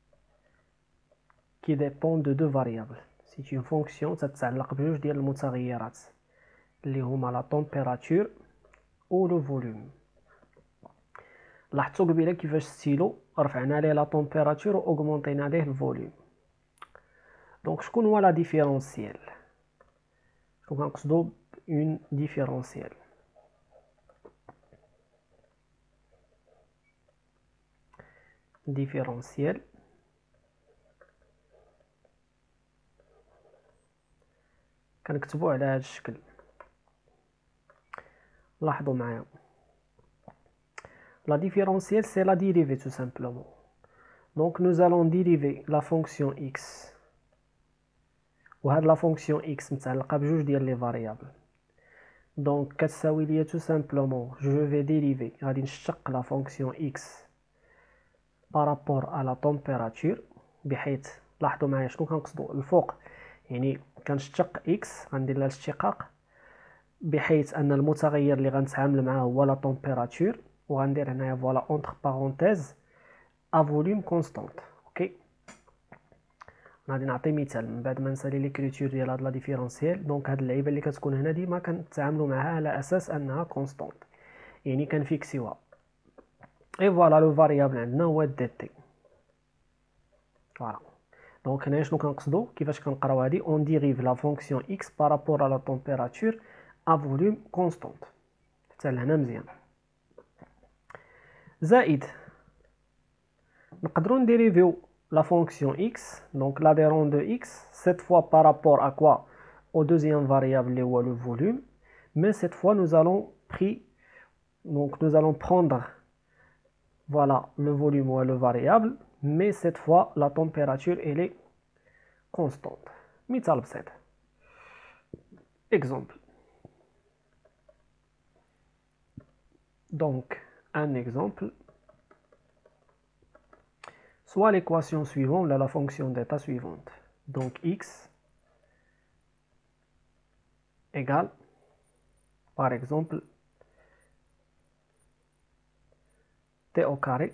qui dépend de deux variables. C'est une fonction تتعلق بجوج ديال المتغيرات اللي هما la température ou le volume. لاحظتوا قبيله كيفاش ستيلو رفعنا ليه لا température و augmentéنا ليه الفوليوم. دونك شكون هو لا ديفيرونسيال؟ شنو كنقصدوا اون ديفيرونسيال؟ ديفيرونسيال كنكتبوا على هذا الشكل. لاحظوا معايا la différentielle c'est la dérivée tout simplement. Donc nous allons dériver la fonction x وهاد la fonction x متعلقة بجوج ديال لي variables. Donc كتساوي ليا tout simplement je vais dériver غادي نشتق la fonction x par rapport à la température بحيث لاحظوا معايا شنو كنقصدوا الفوق يعني كنشتق x غندير لها الاشتقاق بحيث ان المتغير اللي غنتعامل معاه هو لا température وغندير هنايا فوالا اونتر بارونتيز ا فوليوم كونستانت. اوكي غادي نعطي مثال من بعد ما نسالي ليكريتور ديال هاد لا ديفيرونسيال. دونك هاد اللعيبه اللي كتكون هنا ديما كنتعاملوا معها على اساس انها كونستانت يعني كنفيكسيوها. اي فوالا لو فاريابل عندنا هو دي تي. فوالا دونك هنا شنو كنقصدوا كيفاش كنقراو هادي اون ديريف لا فونكسيون اكس بارابور على لا تمبيراتور ا فوليوم كونستانت. حتى لهنا مزيان. زائد نقدروا نديريفيو la fonction x, donc l'adhérent de x, cette fois par rapport à quoi? Au deuxième variable, le volume, mais cette fois nous allons prendre voilà le volume ou le variable, mais cette fois la température elle est constante. مثال بسيط. Exemple. Donc un exemple. Soit l'équation suivante, la fonction d'état suivante. Donc x égale, par exemple, t au carré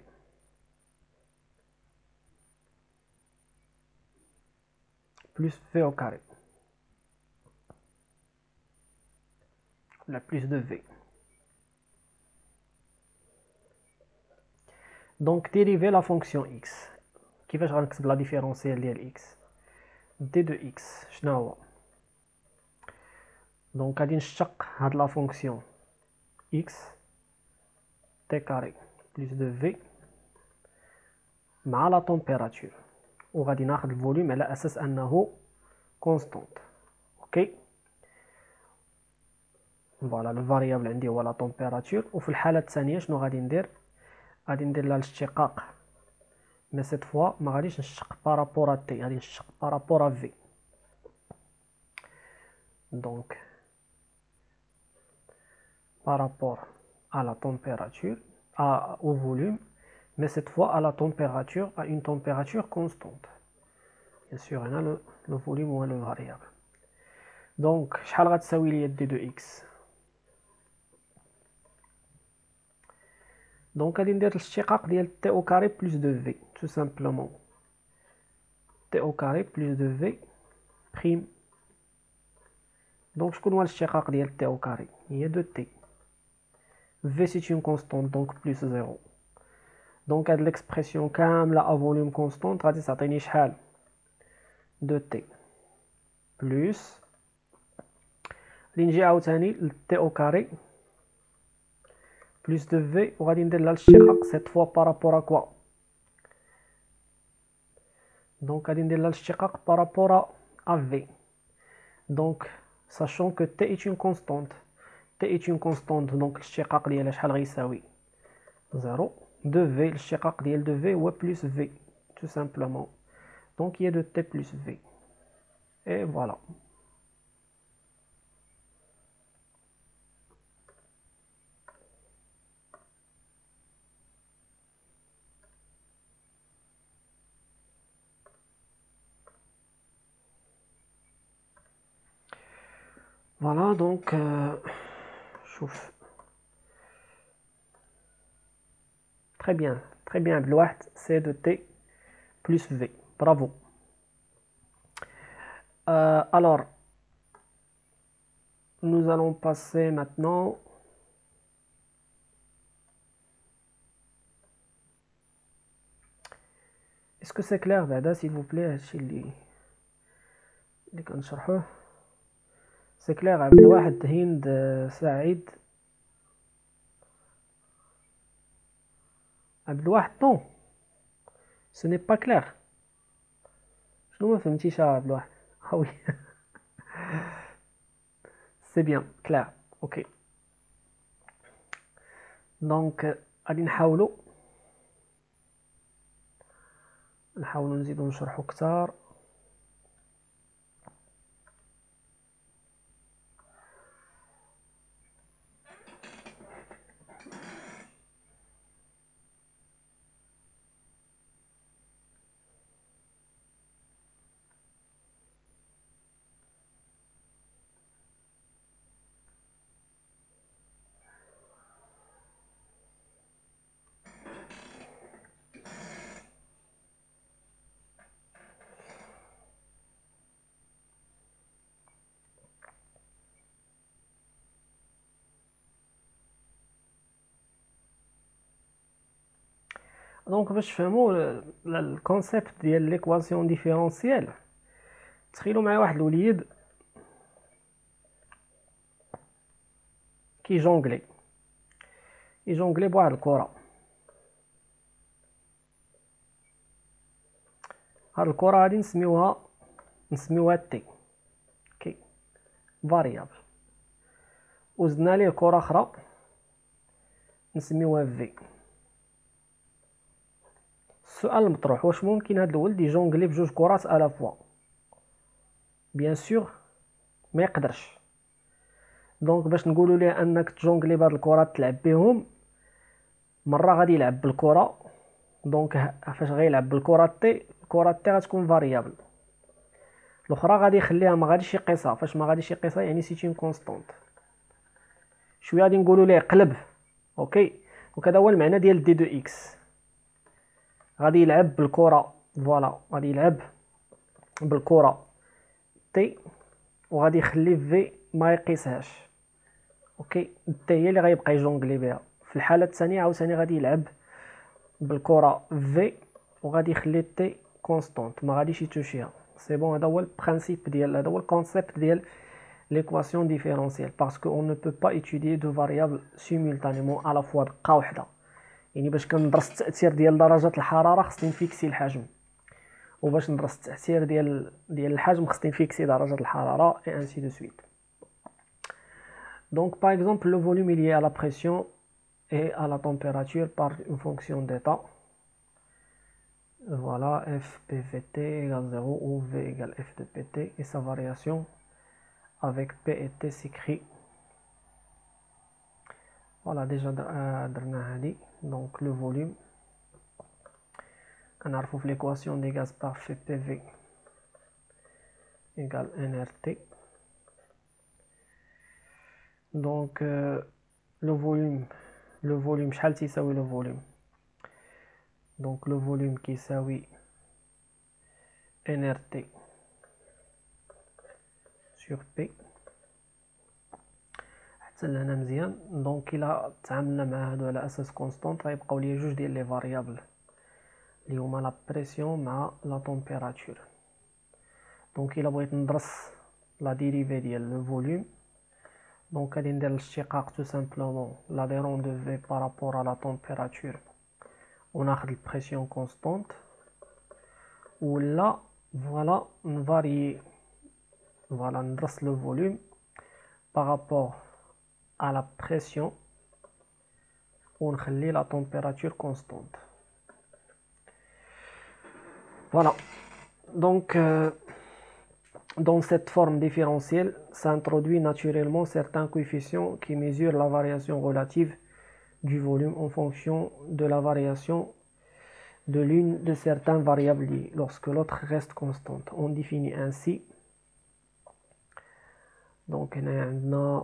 plus v au carré. La plus de v. Donc dériver la fonction x. كيفاش غنكتب لا ديفيرونسيال ديال x؟ d de x شنو هو؟ دونك غادي نشتق هاد لا فونكسيون x t carré plus de v مع لا تمبيراتور وغادي ناخذ الفوليوم على اساس انه كونستانت. اوكي فوالا لو فاريابل عندي هو لا تمبيراتور. وفي الحاله الثانيه شنو غادي ندير؟ غادي ندير لها الاشتقاق mais cette fois ما غاديش نشتق بارابور ا تي غادي نشتق بارابور ا في. donc par rapport à la température au volume mais cette fois à la température à une température constante. bien sûr هنا le volume هو le variable. donc شحال غتساوي ليا d de x؟ donc غادي ندير الاشتقاق ديال t au carré plus de v tout simplement t au carré plus de v prime. donc شكون هو الاشتقاق ديال t au carré؟ هي 2t. v c'est une constante donc plus 0. donc هاد l'expression كامله à volume constante غادي تعطيني شحال؟ 2t plus اللي نجي عاوتاني t au carré plus de v وغادي ندير لها الاشتقاق cette fois par rapport à quoi؟ donc غادي ندير لها الاشتقاق par rapport à v. donc sachant que t est une constante donc الاشتقاق ديالها شحال غيساوي؟ 0 2v الاشتقاق ديال 2v هو plus v tout simplement donc il y a de t plus v et voilà. Voilà, donc, chouf. Très bien, Abdelwahd, C de T plus V. Bravo. Alors, nous allons passer maintenant. Est-ce que c'est clair, Bada, s'il vous plaît, c'est clair, Abdelwahd, Hind, Saïd. Abdelwahd, non, ce n'est pas clair. Je ne me fais un petit chat, Abdelwahd. Ah oui. C'est bien, clair. Ok. Donc, غادي نحاولوا نزيدوا نشرحوا كتار. دونك باش تفهموا الكونسيبت ديال ليكواسيون ديفيرونسيال، تخيلوا معايا واحد الوليد كيجونغلي بواحد الكره. هاد الكره غادي نسميوها تي كي فاريابل، وزدنا ليه كره اخرى نسميوها في. السؤال المطروح، واش ممكن هاد الولد يجونغلي بجوج كرات الا فوا؟ بيان سور ما يقدرش. دونك باش نقولوا ليه انك تجونغلي بهاد الكرات تلعب بهم، مره غادي يلعب بالكره، دونك فاش غيلعب بالكره تي، الكره تي غتكون فاريابل، الاخرى غادي يخليها ما غاديش يقيسها. فاش ما غاديش يقيسها يعني سي اون كونستانت. شويه غادي نقولوا ليه قلب. اوكي، وكذا هو المعنى ديال دي دو اكس. غادي يلعب بالكره، فوالا غادي يلعب بالكره تي، وغادي يخلي في ما يقيسهاش. اوكي، تي هي اللي غيبقى يجونغلي بها. في الحاله الثانيه عاوتاني غادي يلعب بالكره في، وغادي يخلي تي كونستانت ما غاديش يتوشيها. سي بون، هذا هو البرانسيپ ديال، هذا هو الكونسيبت ديال l'équation différentielle, parce qu'on ne peut pas étudier deux variables simultanément à la fois دقه وحده. يعني باش كندرس التاثير ديال درجه الحراره خصني نفيكسي الحجم، وباش ندرس التاثير ديال الحجم خصني نفيكسي درجه الحراره et ainsi de suite. Donc par exemple le volume est lié à la pression et à la température par une fonction d'état. Voilà, F PVT égale 0 ou V égale F de PT, et sa variation avec P et T s'écrit. Voilà, déjà درنا هادي. Donc le volume كنعرفو في l'équation des gaz parfaits PV égale nRT. Donc le volume شحال تيساوي le volume؟ Donc le volume كيساوي nRT sur P. حتى لهنا مزيان. دونك الا تعاملنا مع هادو على اساس كونستانت غيبقاو لي جوج ديال لي فاريابل اللي هما لا بريسيون مع لا تمبيراتور. دونك الا بغيت ندرس لا ديريفي ديال لو فوليوم، دونك غادي ندير الاشتقاق تو سامبلومون لاديرون دو في بارابور على لا تمبيراتور، وناخد البريسيون كونستانت، ولا فوالا نفاريي، فوالا ندرس لو فوليوم بارابور à la pression ونخلي la température constante. Voilà, donc dans cette forme différentielle s'introduit naturellement certains coefficients qui mesurent la variation relative du volume en fonction de la variation de l'une de certaines variables liées lorsque l'autre reste constante. On définit ainsi دونك هنا عندنا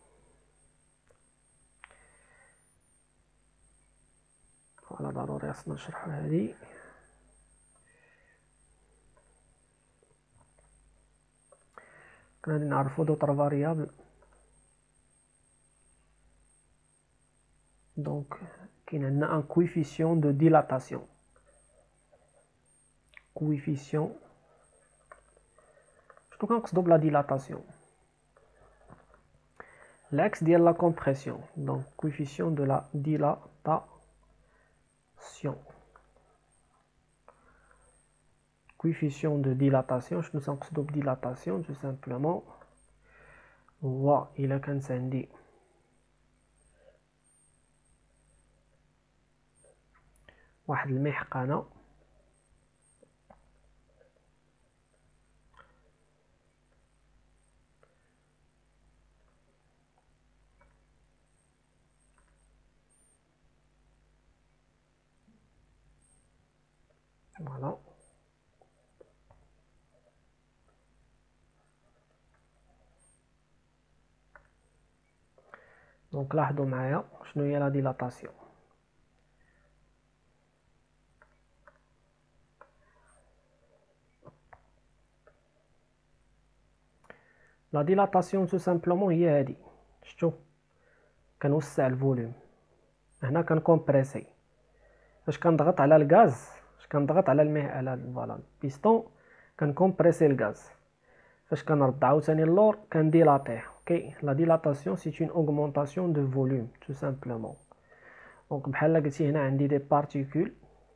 فوالا ضروري خصنا نشرحو هادي. غادي نعرفو دوطر فاريابل. دونك كاين عندنا ان كويفيسيون دو ديلاتاسيون. كويفيسيون شنو كنقصدو بلا ديلاتاسيون؟ العكس ديال لا كومبريسيون. دونك كويفيسيون دو لا ديلاتاسيون. كويفيسيون دو ديلاتاسيون شنو تنقصدو بديلاتاسيون؟ تو سامبلومون هو الا كانت عندي واحد المحقنه فوالا دونك لاحظوا معايا شنو هي لا ديلاتاسيون. لا ديلاتاسيون تو سامبلومون هي هادي، شفتوا كنوسع الفوليوم، هنا كنكومبريسي. فاش كنضغط على الغاز، فاش كنضغط على فوالا البيستون كنكومبريسي الغاز، فاش كنرد عاوتاني اللور كنديلاتيه. اوكي، لا ديلاتاسيون سي اون اوغمونطاسيون دو فوليوم تو سامبلومون. دونك بحال قلتي هنا عندي دي بارتيكول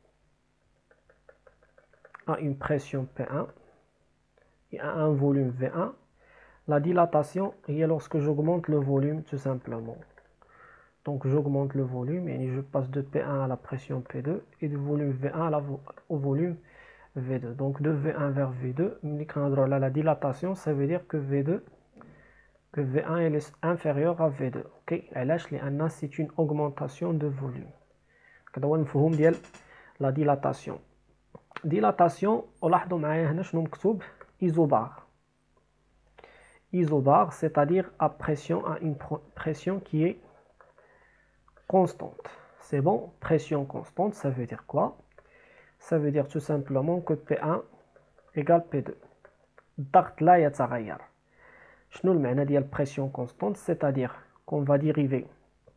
à une pression P1 et à un volume V1. La dilatation est lorsque j'augmente le volume tout simplement. Donc j'augmente le volume et je passe de P1 à la pression P2 et du volume V1 au volume V2. Donc de V1 vers V2, la dilatation, ça veut dire que V1 est inférieur à V2. Ok, c'est une augmentation de volume. La dilatation. Dilatation, ولاحظوا معايا هنا شنو مكتوب isobar. Isobar, c'est-à-dire à une pression qui est constante. C'est bon, pression constante, ça veut dire quoi? Ça veut dire tout simplement que P1 égale P2. الضغط لا يتغير. شنو المعنى ديال pression constante? C'est-à-dire qu'on va dériver,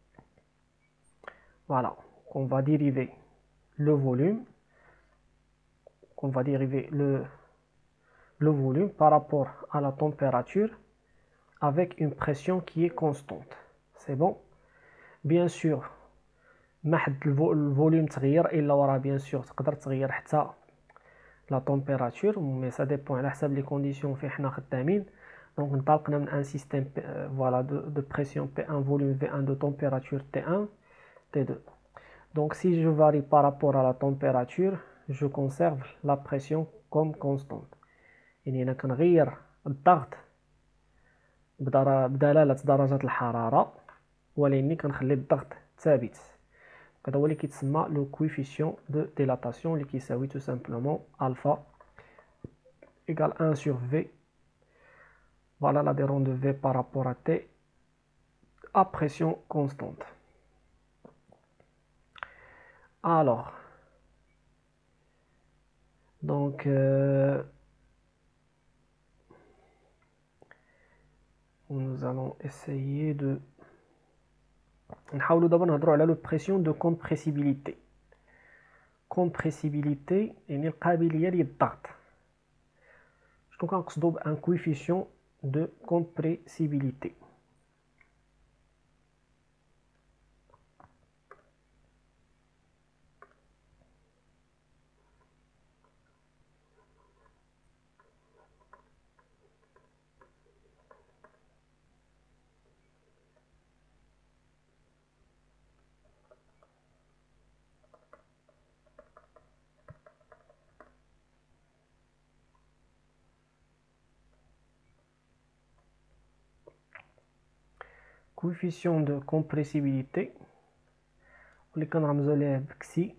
voilà, qu'on va dériver le volume, qu'on va dériver le volume par rapport à la température avec une pression qui est constante. C'est bon? Bien sûr, ما حد الفوليوم تغير الا وراه bien sûr تقدر تغير حتى la température, mais ça dépend على حسب les conditions فين حنا خدامين. Donc انطلقنا من un système voilà de pression P1, volume V1, de température T1, T2. Donc si je varie par rapport à la température, je conserve la pression comme constante. يعني انا كنغير الضغط بدلالة درجة الحرارة ولكني كنخلي الضغط ثابت. هذا هو اللي كيتسمى لو كويفيسيون دو ديلاتاسيون اللي كيساوي tout simplement alpha égale 1 sur V. Voilà l'adhérent de V par rapport à T à pression constante. Alors, donc nous allons essayer de نحاولوا دابا نهضروا على لو بريسيون دو كومبريسيبيليتي. كومبريسيبيليتي يعني القابليه للضغط. شنو كنقصدوا بان كويفيسيون دو كومبريسيبيليتي؟ coefficient de compressibilité اللي كنرمزو ليه بكسي.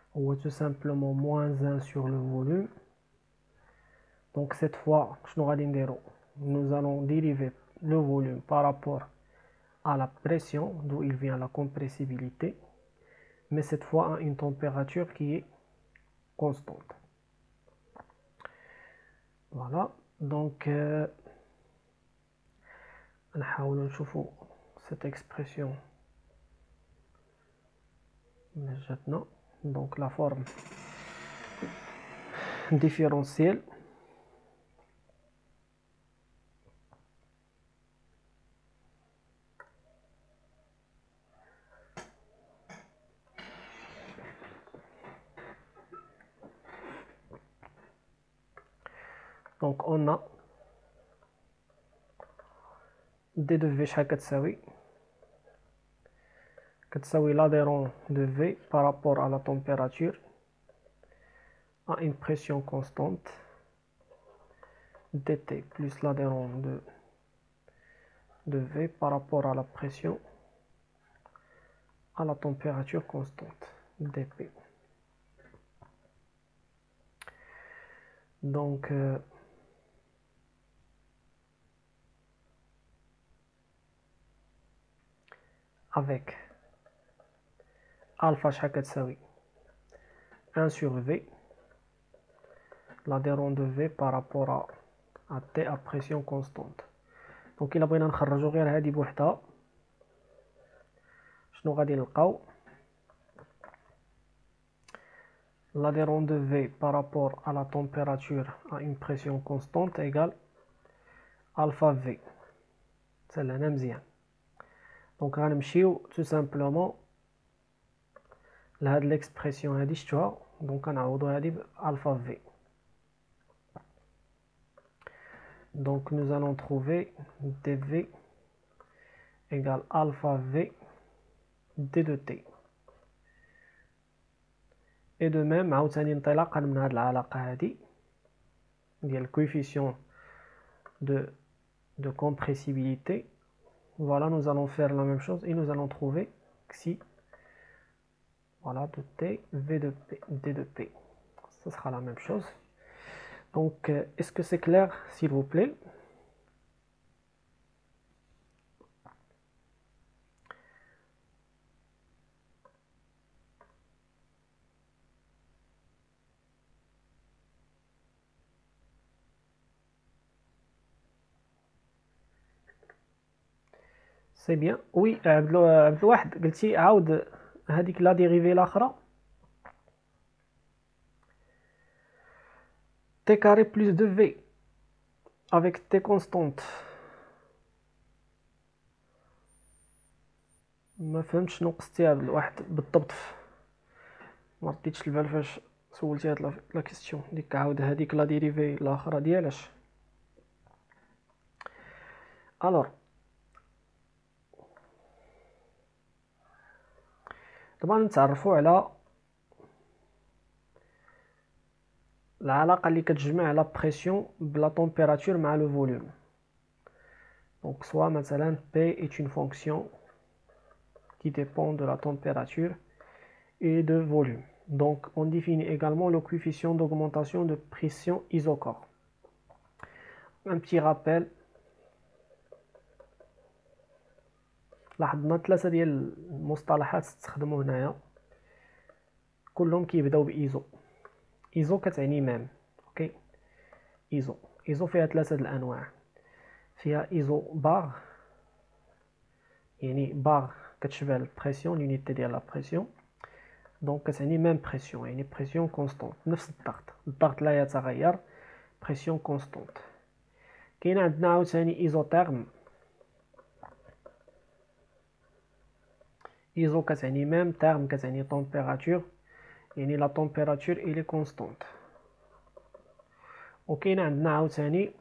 ou tout simplement moins 1 sur le volume. Donc cette fois, nous allons dériver le volume par rapport à la pression, d'où il vient la compressibilité, mais cette fois à une température qui est constante. Voilà, donc نحاول نشوفوا cette expression maintenant. Donc la forme différentielle. Donc on a d de v شحال كتساوي l'adhérent de V par rapport à la température à une pression constante dt plus l'adhérent de V par rapport à la pression à la température constante dP. Donc avec alpha شحال كتساوي 1 sur V, l'adhérent de V par rapport à T à pression constante. Donc إلا بغينا نخرجو غير هادي بوحدها شنو غادي نلقاو؟ L'adhérent de V par rapport à la température à une pression constante égale alpha V. C'est la même مزيان. Donc غنمشيو tout simplement لهاد l'expression هادي شفتوها، donc غنعوضو هادي بألفا V. Donc nous allons trouver dV égale alpha V d de t. Et de même عاوتاني انطلاقا من هاد العلاقة هادي ديال coefficient de compressibilité, voilà, nous allons faire la même chose et nous allons trouver xi, voilà, de t, v de p, d de p. Ce sera la même chose. Donc est-ce que c'est clair, s'il vous plaît? سي بيان. وي عبد الواحد قلتي عاود هذيك لا ديريفي الاخرى t carré plus 2v avec t constante. ما فهمتش شنو قصتي عبد الواحد بالضبط، ما رديتش البال فاش سولتي هاد لا كيسيون ديك. عاود هذيك لا ديريفي الاخرى ديالاش. الوغ طبعا نتعرفوا على العلاقه اللي كتجمع لا بريسيون بلا température مع لو فوليوم. Donc soit مثلا P est une fonction qui dépend de la température et de volume. Donc on définit également le coefficient d'augmentation de pression isochore. Un petit rappel، لاحظنا ثلاثه ديال المصطلحات استخدموا هنايا كلهم كيبداو بايزو. ايزو كتعني مام، اوكي. ايزو فيها ثلاثه الانواع، فيها ايزو باغ، يعني باغ كتشبه البريسيون، لونيتي ديال لا بريسيون، دونك كتعني ميم بريسيون، يعني بريسيون كونستونت، نفس الضغط لا يتغير، بريسيون كونستونت. كاين عندنا عاوتاني ايزوتيرم، ايزو كتعني ميم، تيرم كتعني طومبيراتور، يعني لا طومبيراتور إلي كونستونت. وكاين عندنا عاوتاني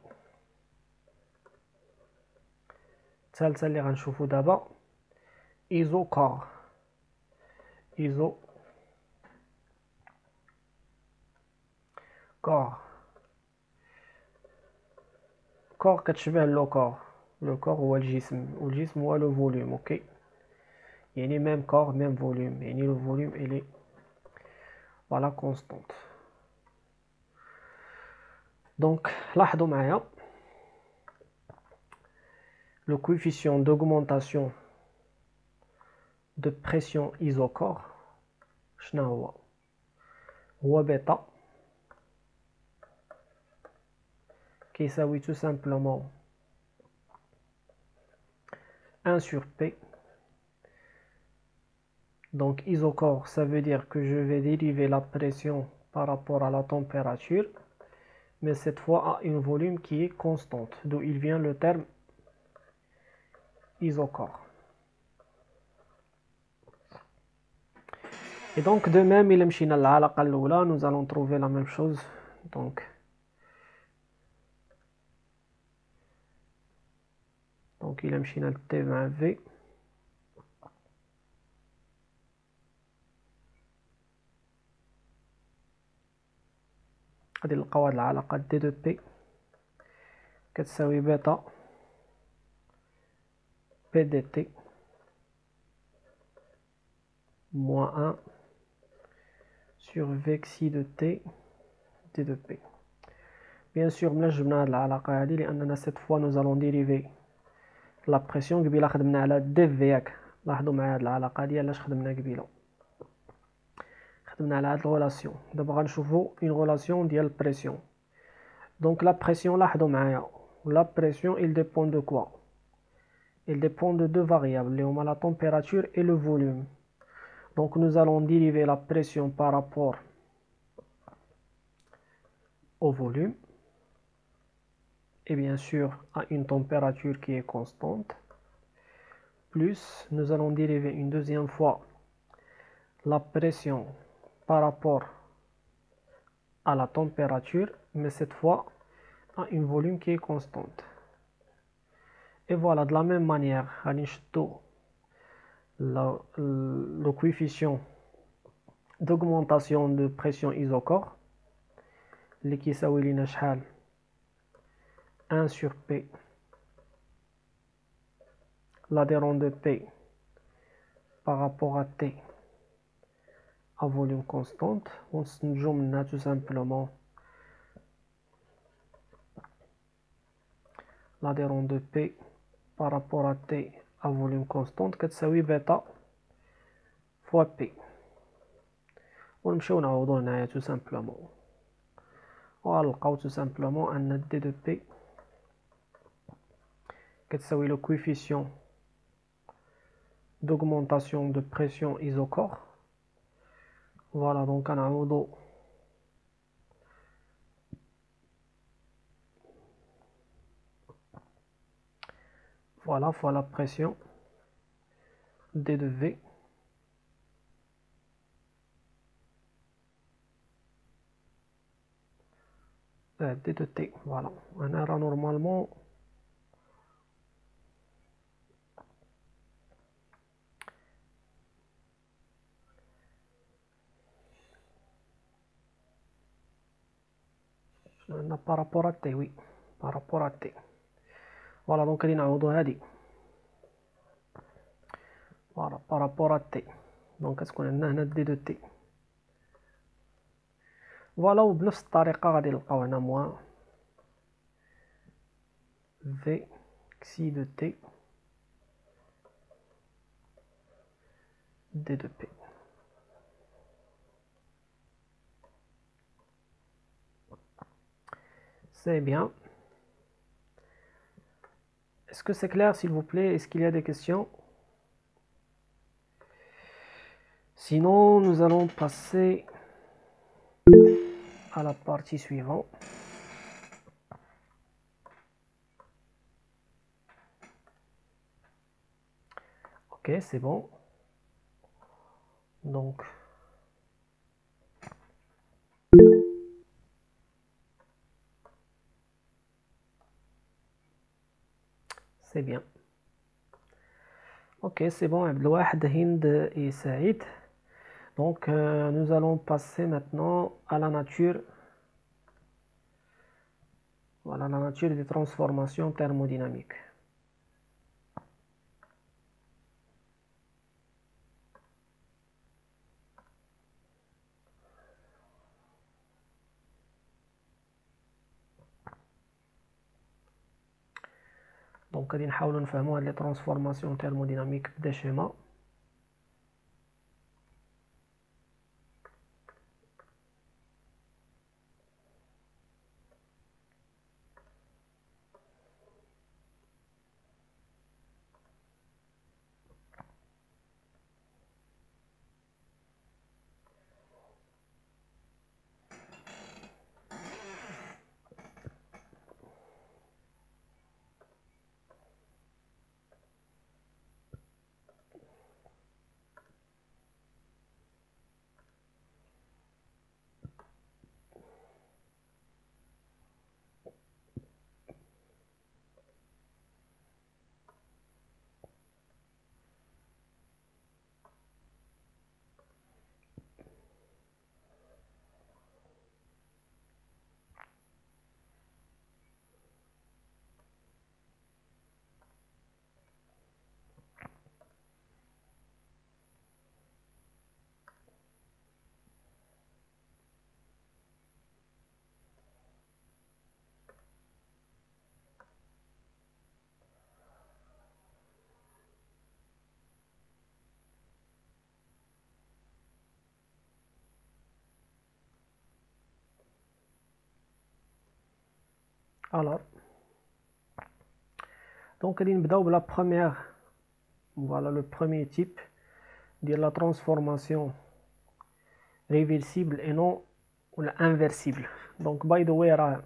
الثالثه اللي غنشوفو دابا ايزو كور. ايزو كور كتشبه لو كور. لو كور هو الجسم والجسم هو لو فوليوم، اوكي. يعني ميم كور ميم فوليوم، يعني لو فوليوم إلي voilà constante. Donc لاحظوا معايا le coefficient d'augmentation de pression isocore شنو هو بيتا كيساوي tout simplement 1 sur P. Donc isocore, ça veut dire que je vais dériver la pression par rapport à la température, mais cette fois à un volume qui est constante, d'où il vient le terme isocore. Et donc de même, nous allons trouver la même chose. Donc il est le T20V. غادي نلقاو هاد العلاقة دي دو بي كتساوي بيتا بي دي تي moins 1 sur vexi de t d de p. Bien sûr, ملي جبنا هاد العلاقة هادي لأننا cette fois nous allons dériver la pression. قبيله خدمنا على دي في ياك، لاحظوا معايا هاد العلاقة هادي علاش خدمنا قبيله، خدمنا على هاد الريلاسيون. دابا غنشوفوا une relation ديال pression. Donc la pression لاحظوا معايا la pression il dépend de quoi؟ Il dépend de deux variables اللي هما la température et le volume. Donc nous allons dériver la pression par rapport au volume et bien sûr à une température qui est constante, plus nous allons dériver une deuxième fois la pression par rapport à la température, mais cette fois à un volume qui est constante. Et voilà, de la même manière, le coefficient d'augmentation de pression isocore اللي كيساوي لينا شحال 1 sur P, l'adhérent de P par rapport à T à volume constante. On se joue tout simplement l'adhérent de P par rapport à T à volume constante كتساوي بيتا fois P. ونمشيو نعوضو هنايا tout simplement وغنلقاو tout simplement أن D de P كتساوي le coefficient d'augmentation de pression isocore. Voilà, donc غنعوضو voilà fois la pression D de V D de T. Voilà, on aura normalement par rapport à T, oui, par rapport à T. Voilà, donc غادي نعوضو هادي voilà par rapport à T. donc كتكون عندنا هنا D de T. voilà, وبنفس الطريقة غادي نلقاو هنا موان V xi de T D de P. C'est bien. Est-ce que c'est clair, s'il vous plaît? Est-ce qu'il y a des questions? Sinon, nous allons passer à la partie suivante. Ok, c'est bon. Donc, c'est bien. Ok, c'est bon. Abdelwahid, Hind et Saïd. Donc, nous allons passer maintenant à la nature. Voilà, la nature des transformations thermodynamiques. دونك غادي نحاولوا نفهموا هاد لي ترانسفورماسيون تيرموديناميك بدي شيما. Alors, donc غادي نبداو بلا première, voilà le premier type de la transformation réversible et non ولا inversible. donc by the way راه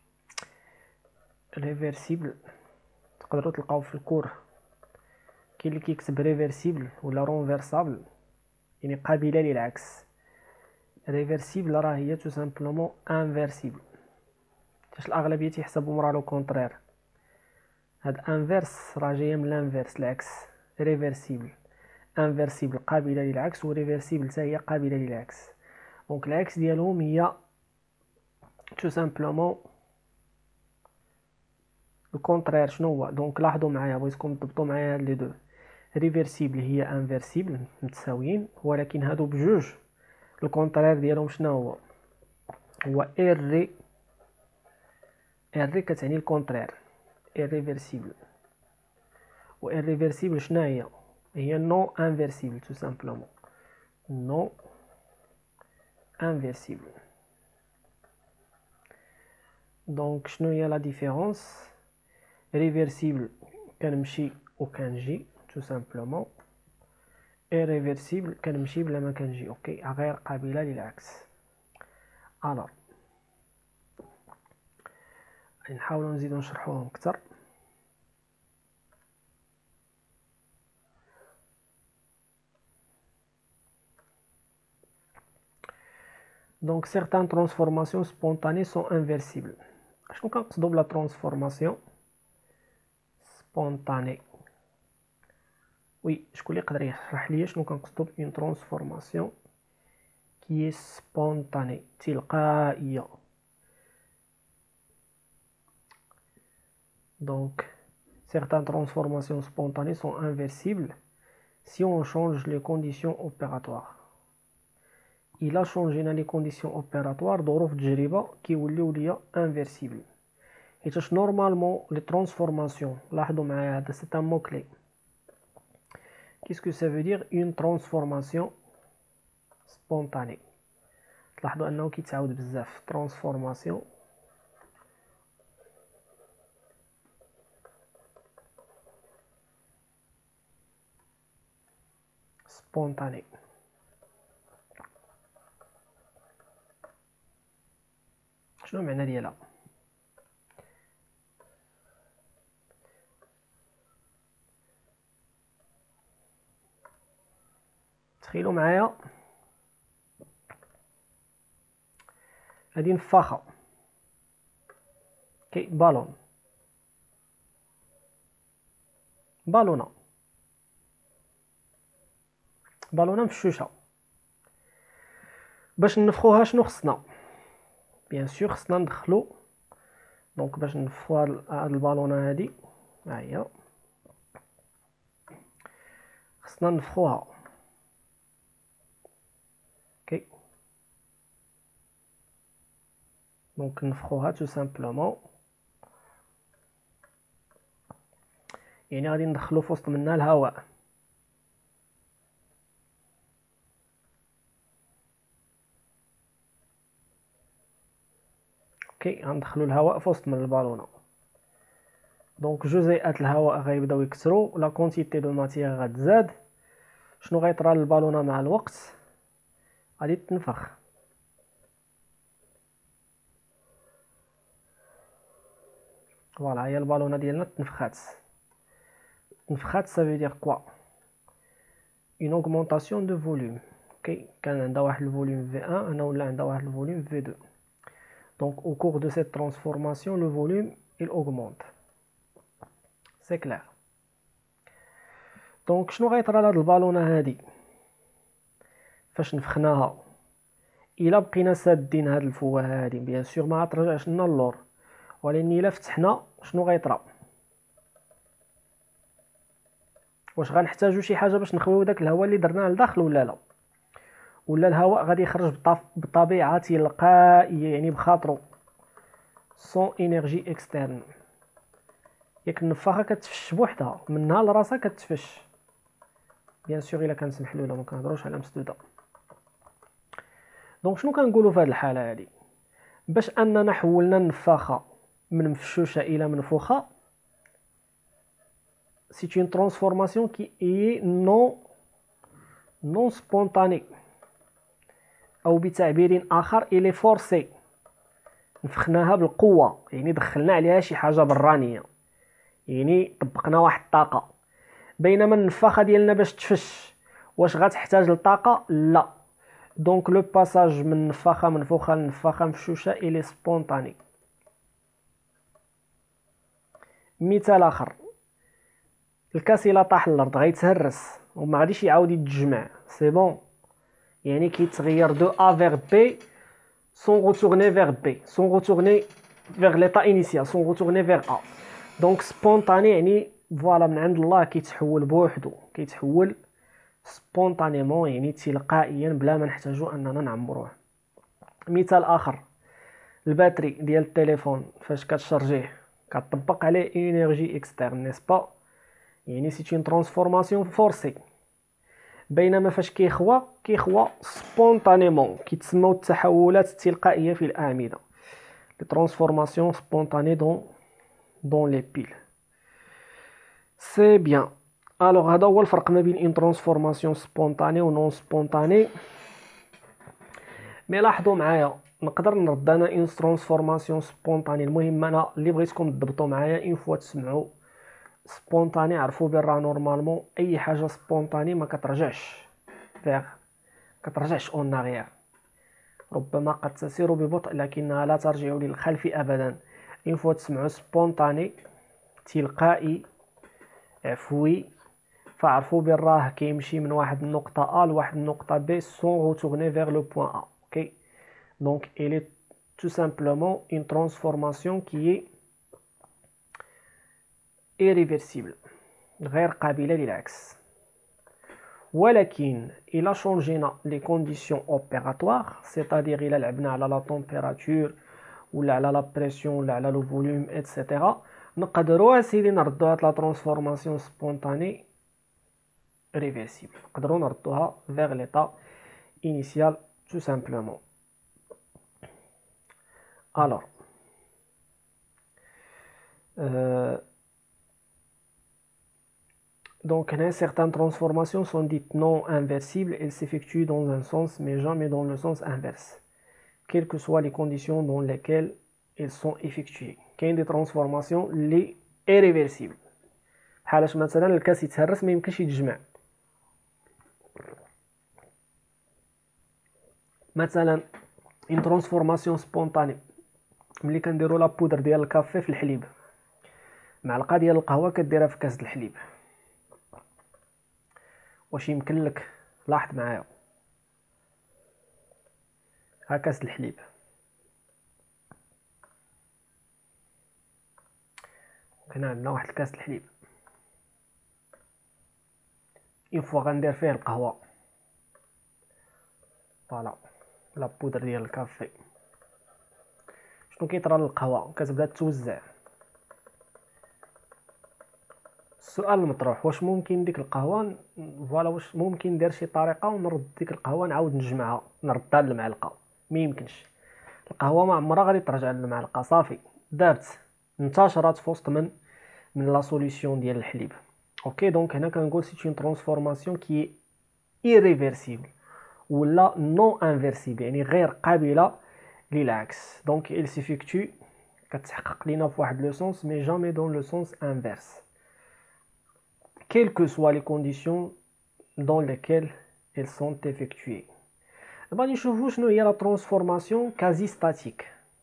réversible تقدروا تلقاو في الكور كاين اللي كيكتب ريفرسيبل ولا رونفيرسابل يعني قابله للعكس. ريفرسيبل راه هي تو سامبلومون انفيرسيبل، حيت الاغلبيه تيحسبوا راه لو كونطرير. هاد انفيرس راه جايه من الانفيرس العكس. ريفرسيبل انفيرسيبل قابله للعكس، وريفرسيبل حتى هي قابله للعكس. دونك العكس ديالهم هي تو سامبلومون الكونطرير. شنو هو؟ دونك لاحظوا معايا، بغيتكم تضبطوا معايا هاد لي دو. ريفرسيبل هي انفيرسيبل متساويين، ولكن هادو بجوج الكونطرير ديالهم شنو هو ايري. ايري كتعني الكونطرير irréversible. و irréversible شنو هي non inversible tout simplement. non inversible. donc شنو هي لا ديفيرونس؟ réversible كنمشي و كنجي tout simplement. irréversible كنمشي بلا ما كنجي، اوكي، غير قابله للعكس. الوغ نحاولوا نزيدو نشرحوهم اكثر. Donc certaines transformations spontanées sont inversibles. شنو كنقصدو بلا transformation spontanée؟ وي، شكون اللي يقدر يشرح ليا شنو كنقصدو ب une transformation qui est spontanée تلقائية؟ Donc certaines transformations spontanées sont inversibles si on change les conditions opératoires. il a changé les conditions opératoires ظروف التجربة كيوليو ليا inversible. حيتاش نورمالمون لي ترانسفورماسيون، لاحظوا معايا هذا سي ان مو كلي. qu'est-ce que ça veut dire une transformation spontanée؟ تلاحظوا انه كيتعاود بزاف. transformation spontanée. شنو المعنى ديالها؟ تخيلوا معايا هادي نفاخه، كي بالونه مفشوشه. باش نفخوها شنو خصنا؟ بيان سور خصنا ندخلو، دونك باش نفخو هاد البالونه هادي، ها هي خصنا نفخوها. اوكي، دونك نفخوها تو سامبلومون. يعني غادي ندخلو في وسط منها الهواء. اوكي، غندخلو الهواء في وسط من البالونه. دونك جزيئات الهواء غيبداو يكثروا، لا كونتيتي دو ماتيير غتزاد. شنو غيطرى للبالونه مع الوقت؟ غادي تنفخ. فوالا، هي البالونه ديالنا تنفخات. ça veut dire quoi? Une augmentation de volume. اوكي، كان عندها واحد الفوليوم V1، هنا ولا عندها واحد الفوليوم V2. donc au cours de cette transformation le volume il augmente. c'est clair. donc شنو غيطرى لهاد البالونه هادي فاش نفخناها؟ الا بقينا سادين هاد الفوهه هادي بيان سور ما غترجعش لنا اللور، ولكن الا فتحنا شنو غيطرى؟ واش غنحتاجو شي حاجه باش نخويو داك الهواء اللي درناه لداخل ولا لا؟ ولا الهواء غادي يخرج بطبيعه تلقائيه يعني بخاطرو سون انرجي اكسترن؟ ياك النفاخه كتفش بوحدها منها لراسها كتفش بيان سور الا كانت محلوله، ما كنهضروش على مسدوده. دونك شنو كنقولوا في هذه الحاله هذه؟ باش اننا حولنا النفاخه من مفشوشه الى منفوخه، c'est une transformation qui est non spontanée او بتعبير اخر il est forcé. نفخناها بالقوه، يعني دخلنا عليها شي حاجه برانيه، يعني طبقنا واحد الطاقه. بينما النفاخه ديالنا باش تفش واش غتحتاج للطاقه؟ لا. دونك لو باساج من نفاخه منفوخه لنفاخه مفشوشه الي سبونطاني. مثال اخر، الكاس الا طاح للارض غيتهرس وما غاديش يعاود يتجمع، سي بون، يعني كيتغير دو ا فيغ بي سون روتورني فيغ بي، سون روتورني فيغ ليطا انيسيال، سون روتورني فيغ ا. دونك سبونطاني يعني فوالا من عند الله كيتحول بوحدو، كيتحول سبونطانيمون يعني تلقائيا بلا ما نحتاجو اننا نعمروه. مثال اخر، الباتري ديال التليفون فاش كتشارجيه كتطبق عليه انرجي اكسترن، نيس با؟ يعني سي اون ترانسفورماسيون فورسي. بينما فاش كيخوى سبونطانيمون، كيتسموا التحولات التلقائيه في الاعمده، لي ترانسفورماسيون سبونطاني دون لي بيل. سي بيان. الوغ هذا هو الفرق ما بين اون ترانسفورماسيون سبونطاني و نون سبونطاني. مي لاحظوا معايا، نقدر نرد انا اون ترانسفورماسيون سبونطاني. المهم انا اللي بغيتكم تضبطوا معايا اون فوا تسمعوا سبونطاني عرفوا بان راه نورمالمون اي حاجه سبونطاني ما كترجعش فيغ، كترجعش اون اغيير. ربما قد تسير ببطء لكنها لا ترجع للخلف ابدا. اون فوا تسمعوا سبونطاني تلقائي عفوي، فعرفوا بان راه كيمشي من واحد النقطه ا لواحد النقطه ب سون روتورني فيغ لو بوين ا. اوكي، دونك il est tout simplement une transformation qui est irréversible، غير قابله للعكس. ولكن إلا شونجينا لي كونديسيون اوبيراتوار، c'est-à-dire إلا لعبنا على لا طومبيراتور ولا على لا بريسيون ولا على لو فوليوم ايتترا، نقدروا اسيدي نردو هاد لا ترانسفورماسيون سبونطاني ريفيرسيبل، نقدروا نردوها فيغ ليطا انيسيال tout simplement. alors donc certaines transformations sont dites non inversibles, elles s'effectuent dans un sens mais jamais dans le sens inverse, quelles que soient les conditions dans lesquelles elles sont effectuées. كاين دي ترانسفورماسيون اللي irréversible، بحالاش مثلا الكاس يتهرس ما يمكنش يتجمع. مثلا une transformation spontanée، ملي كنديروا لا بودر ديال الكافي في الحليب، معلقه ديال القهوه كديرها في كاس الحليب، واش يمكن لك؟ لاحظ معايا، ها كاس الحليب، هنا عندنا واحد الكاس الحليب، اون فوا غندير فيه القهوه، فوالا لا بودر ديال الكافي، شنو كيطرى للقهوه؟ كتبدا توزع السؤال المطروح، واش ممكن ديك القهوه فوالا واش ممكن ندير شي طريقه ونرد ديك القهوه نعاود نجمعها نردها للمعلقه؟ ما يمكنش. القهوه ما عمرها غادي ترجع للمعلقه، صافي دابت انتشرت في وسط من لا سوليسيون ديال الحليب. اوكي دونك هنا كنقول سي اون ترانسفورماسيون كي irréversible ولا نون انفيرسيبل، يعني غير قابله للعكس. دونك il s'effectue كتحقق لينا في واحد لو سونس مي جامي دون لو سونس انفيرس quelles que soient les conditions dans lesquelles elles sont effectuées. دابا نشوفوا شنو هي لا ترانسفورماسيون كازي ستاتيك.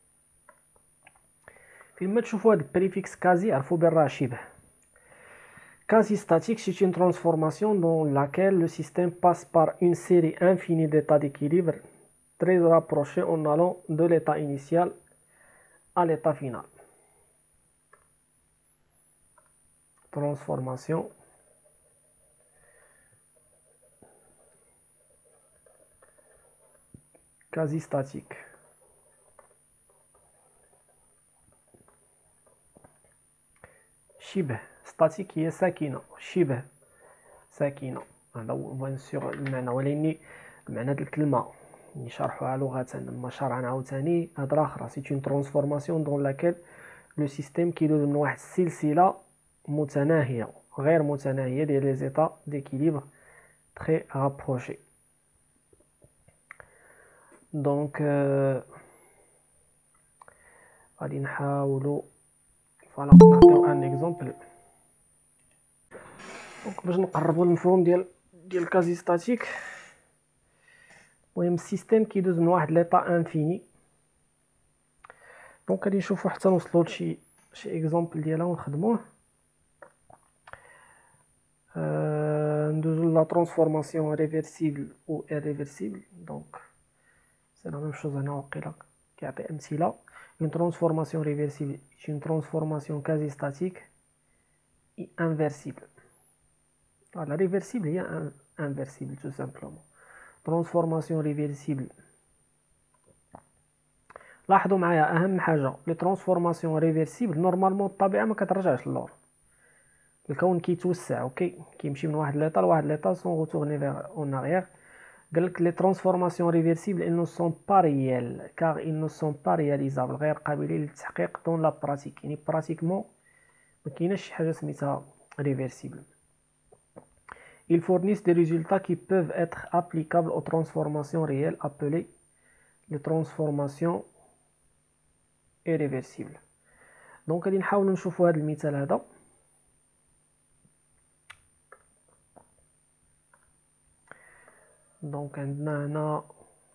فيما تشوفوا هاد البريفيكس كازي عرفوا بالراه شبه. Quasi statique, c'est une transformation dans laquelle le système passe par une série infinie d'états d'équilibre très rapprochés en allant de l'état initial à l'état final. Transformation quasi statique. شبه ستاتيك هي ساكنة، شبه ساكنة، هذا هو بيان سور المعنى، ولكن المعنى ديال الكلمة نشرحوها لغة أما شرعا عاوتاني هضرة أخرى. سي اون ترانسفورماسيون دون لاكيل لو سيستيم كيدوز من واحد السلسلة متناهية غير متناهية ديال لي زيتا ديكيليبر تري رابروشي. دونك غادي نحاولو فوالا نعطيو ان اكزومبل. دونك باش نقربوا المفهوم ديال كازي ستاتيك، المهم السيستيم كيدوز من واحد ليطا انفيني. دونك غادي نشوفوا حتى نوصلوا لشي اكزومبل ديالها ونخدموه. ندوزو لا ترانسفورماسيون ريفيرسيبل و irréversible. دونك سي لا ميم شوز هنا وقيلا كيعطي امثله. une transformation réversible est une transformation quasi statique et inversible. La réversible هي inversible tout simplement. transformation réversible، لاحظوا معايا اهم حاجه لي ترانسفورماسيون ريفيرسيبل نورمالمون الطبيعه ما كترجعش للور، الكون كيتوسع اوكي كيمشي من واحد ليطا لواحد ليطا سون روتورني فيغ اون اريير. قالك لي ترانسفورماسيون ريفيرسيبل ils ne sont pas réels car ils ne sont pas réalisables، غير قابلين للتحقيق دون لا براتيك، يعني براتيكمون ما كايناش شي حاجه سميتها ريفيرسيبل. ils fournissent des résultats qui peuvent être applicables aux transformations réelles appelées les transformations irréversibles. دونك غادي نحاولوا نشوفوا هذا المثال هذا. دونك عندنا هنا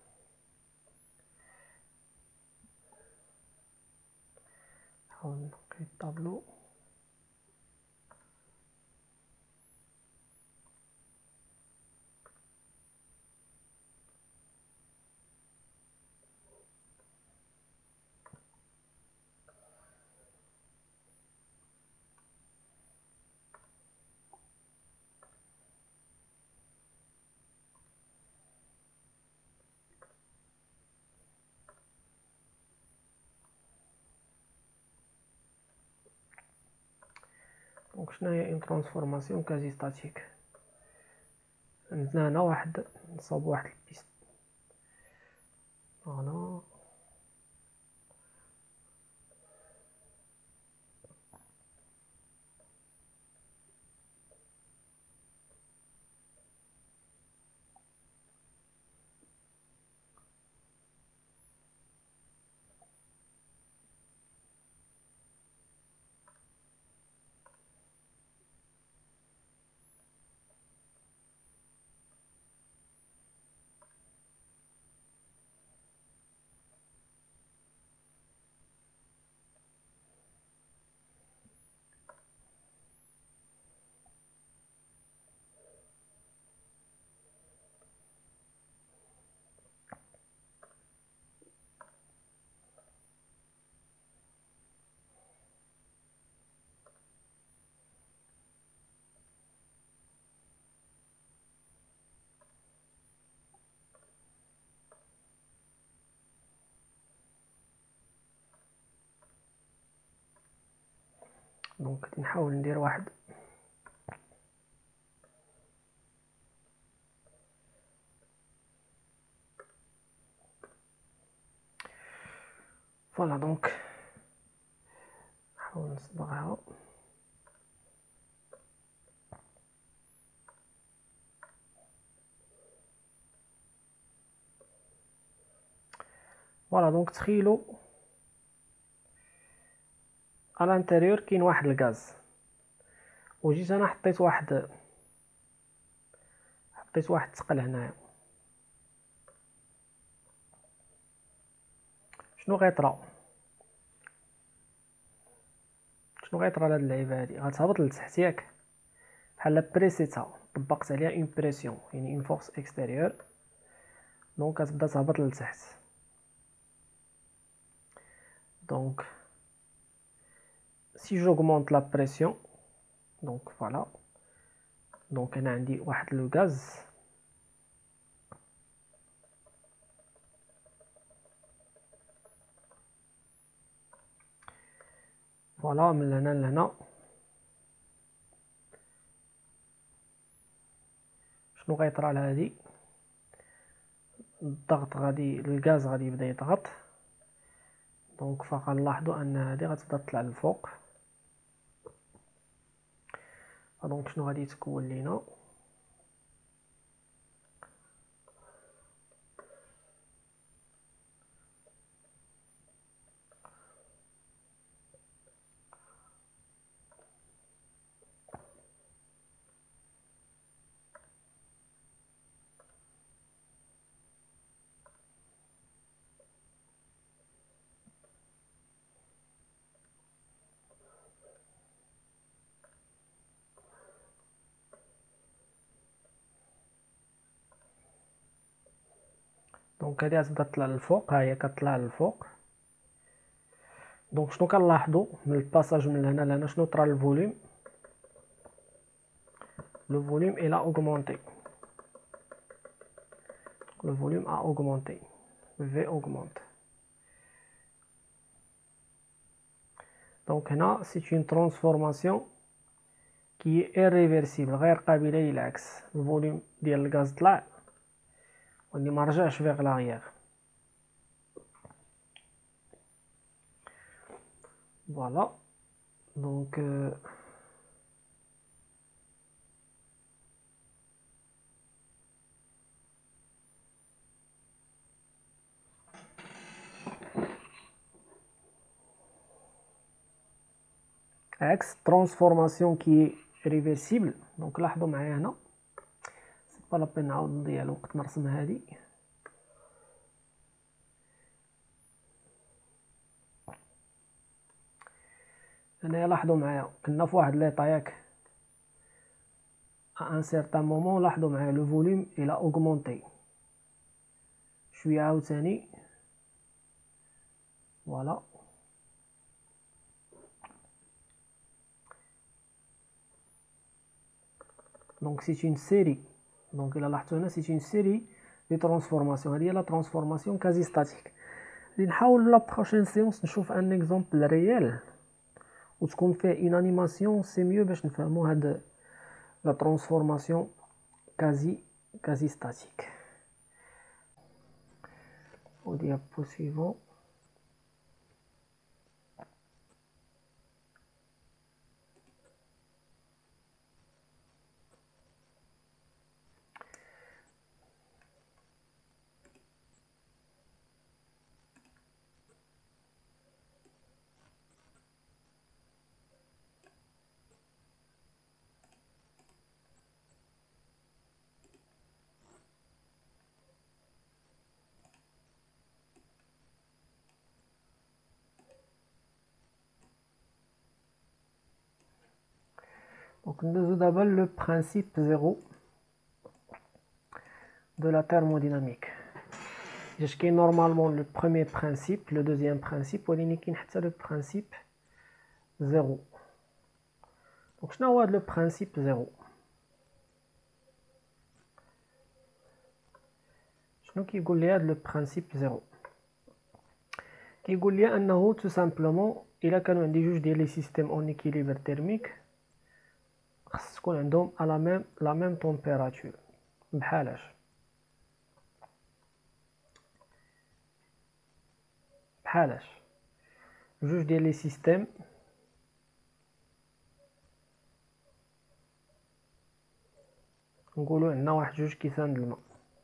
نحاول نقي الطابلو. دونك شنو هي اون ترانسفورماسيون كازي ستاتيك؟ عندنا هنا واحد نصاوب واحد البيست فوالا. دونك غادي نحاول ندير واحد فوالا دونك نحاول نصبغها. فوالا دونك تخيلوا على الانتيريور كاين واحد الغاز، وجيت انا حطيت واحد الثقل هنايا. شنو غيطرا لهاد اللعيبه هادي؟ غتهبط لتحت ياك، بحال بريسيتها، طبقت عليها اون بريسيون يعني اون فورس اكستيريور، دونك غتبدا تهبط لتحت. دونك si j'augmente la pression, donc voilà, donc انا عندي واحد لو غاز فوالا من هنا لهنا. شنو غيطرا لهادي؟ الضغط غادي، الغاز غادي يبدا يضغط، دونك فغنلاحظوا ان هادي غتبدا تطلع للفوق. دونك شنو غادي يتكون لينا؟ دونك هادي غتبدا تطلع للفوق، ها هي كتطلع للفوق. دونك شنو كنلاحظوا من الباساج من هنا لهنا؟ شنو طرا للفوليوم؟ لو فوليوم الى اوغمونتي، le volume a augmenté, V augmente. Donc هنا c'est une transformation qui est irréversible، غير قابلة للعكس. الفوليوم ديال الغاز طلع ولي ما رجعش فيغ لاغيير. فوالا دونك عكس transformation qui est réversible. دونك لاحظوا معايا هنا، سي با لابين نعاود نضيع الوقت نرسم هادي. هنايا لاحظوا معايا كنا في واحد ليطا ياك، à un certain moment لاحظوا معايا لو فوليوم الى اوغمونتي شويه عاوتاني. فوالا دونك سي اون سيري، دونك الا لاحظتوا هنا سي اون سيري دي ترانسفورماسيون. هذه هي لا ترانسفورماسيون كازي ستاتيك. غادي نحاول لا بروشين سيونس نشوف ان اكزومبل ريال وتكون فيه اون انيماسيون، سي ميو باش نفهموا هاد لا ترانسفورماسيون كازي ستاتيك. au diapo suivant. Donc nous avons le principe zéro de la thermodynamique. J'ai normalement le premier principe, le deuxième principe, ou le principe zéro. Donc je n'ai le principe zéro. شنو كيقول لي هذا لو برينسيپ زيرو؟ كيقول لي انه tout simplement الا كانوا عندي جوج ديال لي سيستيم اون ايكيليبر تيرميك خص تكون عندهم لا ميم طومبيراتور. بحالاش جوج ديال لي سيستيم نقولوا عندنا واحد جوج كيسان د الماء،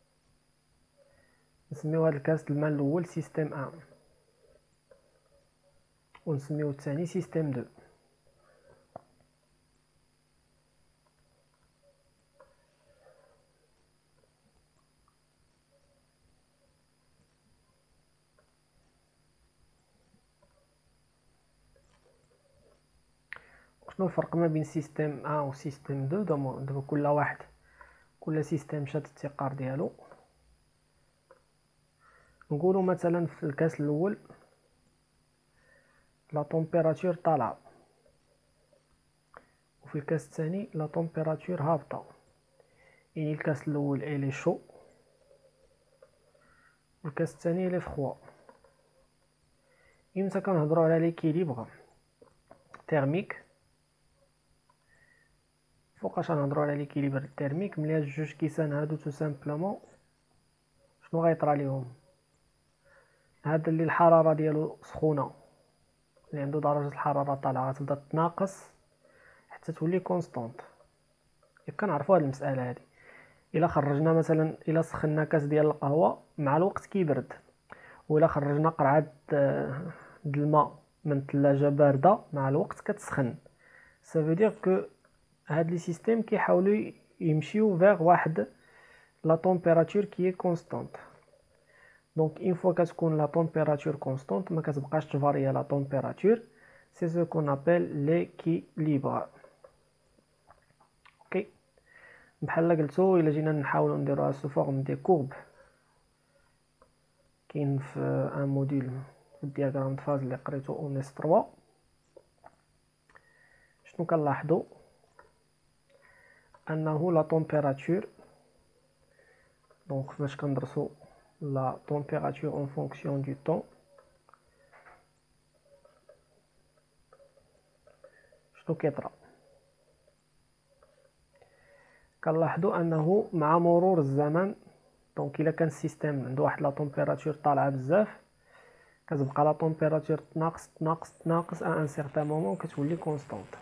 نسميو هاد الكاس د الماء الاول سيستيم 1 ونسميو الثاني سيستيم 2. شنو الفرق ما بين سيستيم 1 و سيستيم 2؟ دابا كل سيستيم شاد التقار ديالو. نقولوا مثلا في الكاس الاول لا طومبيراتور طالعه، وفي الكاس الثاني لا طومبيراتور هابطه. يعني الكاس الاول الي شو والكاس الثاني الي فخوا. امتى كنهضروا على ليكيليبر تيرميك؟ فوقاش غنهضروا على ليكيليبر تيرميك؟ ملي هاد جوج كيسان هادو تو سامبلومون شنو غيطرى ليهم؟ هذا اللي الحراره ديالو سخونه، اللي عنده درجه الحراره طالعه، غتبدا تناقص حتى تولي كونستانت. كنعرفوا هاد المساله هادي. الا خرجنا مثلا، الا سخنا كاس ديال القهوه مع الوقت كيبرد، وإلا خرجنا قرعه د الماء من الثلاجه بارده مع الوقت كتسخن. ça veut dire que هاد لي سيستيم كيحاولوا يمشيو vers واحد لا طومبيراتور كي كونستانت. دونك اون فوا كتكون لا طومبيراتور كونستانت ما كتبقاش تفاريا لا طومبيراتور، سي سو كون ابل ليكيليبر. اوكي، بحال قلتو الا جينا نحاولوا نديروها سو فورم دي كورب، كاين في ان موديل في الدياغرام د فاز اللي قريتو اونيس 3. شنو كنلاحظوا؟ انه لا طومبيراتور، دونك فاش كندرسو لا طومبيراتور اون فونكسيون دو طون، شنو كيطرا؟ كنلاحظوا انه مع مرور الزمن، دونك الا كان السيستيم عنده واحد لا طومبيراتور طالعه بزاف، كتبقى لا طومبيراتور تناقص ان سيغتان مومون كتولي كونستانت.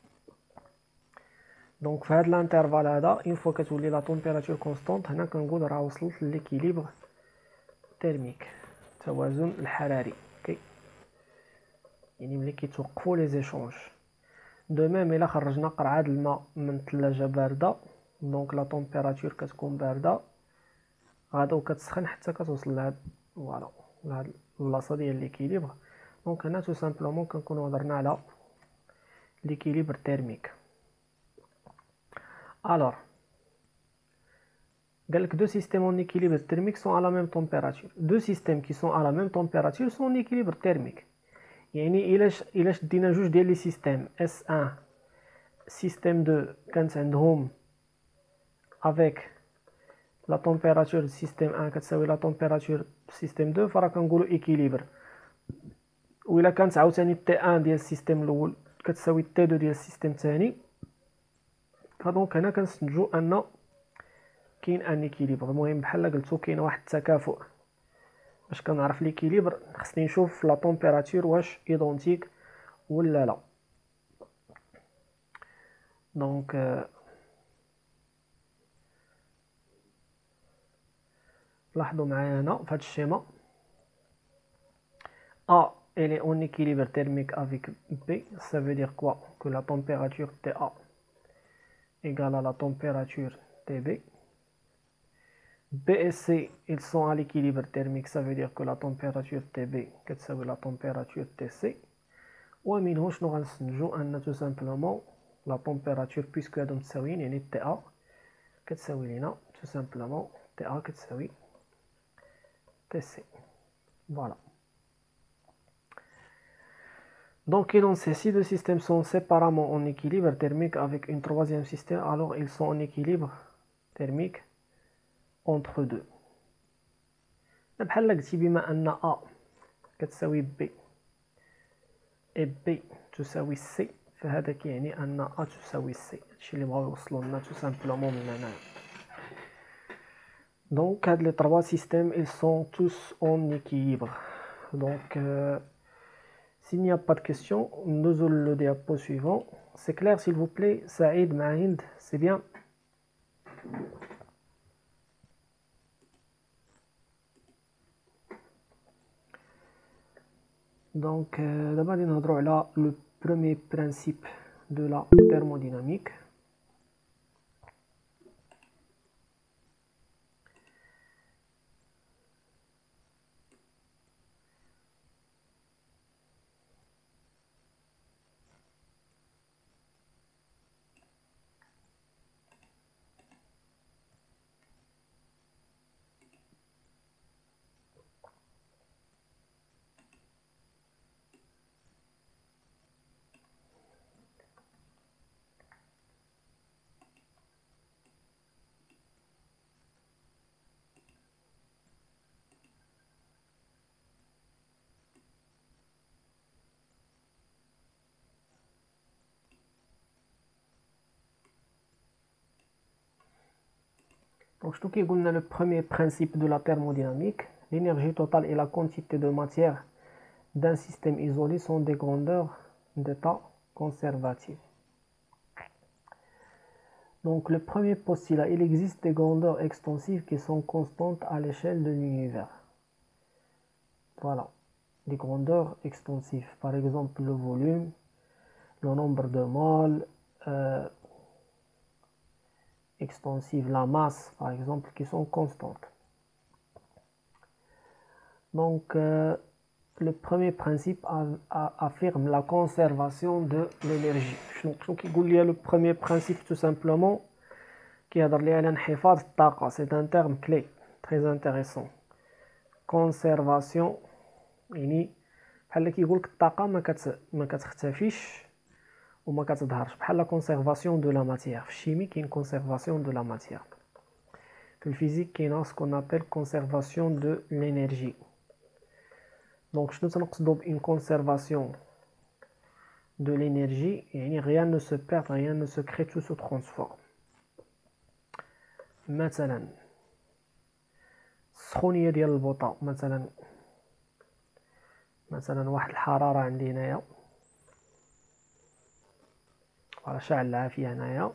دونك في هاد الانترفال هذا اون فوا كتولي لا طومبيراتور كونستانت، هنا كنقول راه وصلت لليكيليبر تيرميك، التوازن الحراري. اوكي، يعني ملي كيتوقفوا لي زيشونج. دو ميم الا خرجنا قرعه د الماء من الثلاجه بارده، دونك لا طومبيراتور كتكون بارده غادا وكتسخن حتى كتوصل لهاد فوالا لهاد البلاصه ديال ليكيليبر. دونك هنا تو سامبلومون كنكونوا هضرنا على ليكيليبر تيرميك. Alors, deux systèmes en équilibre thermique sont à la même température. Deux systèmes qui sont à la même température sont en équilibre thermique. يعني إلا شدينا جوج ديال لي سيستيم S1 système 2 كانت عندهم avec la température du système 1 كتساوي la température du système 2، فراه كنقولوا équilibre. وإلا كانت عاوتاني T1 ديال السيستيم الأول كتساوي T2 ديال السيستيم الثاني، فدونك هنا كنستنتجو ان كاين ان ايكيليبر. المهم بحال قلتو كاين واحد التكافؤ. باش كنعرف ليكيليبر خصني نشوف لا طومبيراتور واش ايدونتيك ولا لا. دونك لاحظوا معايا هنا في هذا الشيما A elle est en équilibre thermique avec B. Ça veut dire quoi? Que la température TA égale à la température TB. B et C ils sont à l'équilibre thermique, ça veut dire que la température TB كتساوي la température TC. ومنه شنو غنستنتجو؟ ان tout simplement la température puisque هادو متساويين يعني TA كتساوي لينا tout simplement TA كتساوي TC. Voilà. Donc, ces deux systèmes sont séparément en équilibre thermique avec une troisième système, alors ils sont en équilibre thermique entre deux. بحال قلتي بما أن A كتساوي B et B تساوي C، فهذا كيعني أن A تساوي C. هادشي اللي بغاو يوصلوا لنا tout simplement من هنا. Donc, هاد les trois systèmes ils sont tous en équilibre. Donc S'il n'y a pas de questions, nous allons le diapo suivant. C'est clair, s'il vous plaît, Saïd, Mahind, c'est bien. Donc, d'abord, on va là le premier principe de la thermodynamique. Donc, je trouve qu'on a le premier principe de la thermodynamique. L'énergie totale et la quantité de matière d'un système isolé sont des grandeurs d'état conservatives. Donc, le premier postulat, il existe des grandeurs extensives qui sont constantes à l'échelle de l'univers. Voilà, des grandeurs extensives. Par exemple, le volume, le nombre de moles, extensive, la masse, par exemple, qui sont constantes. Donc, le premier principe affirme la conservation de l'énergie. Le premier principe, tout simplement, qui a c'est un terme clé, très intéressant. Conservation, يعني بحال كيقول لك الطاقة ما كتختفيش وما كتظهرش بحال لا conservation de la matière. في الشيمي كاين conservation de la matière. في الفيزيك كاين ce qu'on appelle conservation de l'énergie. Donc شنو تنقصدو بإن conservation de l'énergie يعني rien ne se perd, rien ne se crée, tout se transforme. مثلا السخونية ديال البوطة، مثلا واحد الحرارة عندي هنايا، شعل العافية هنايا،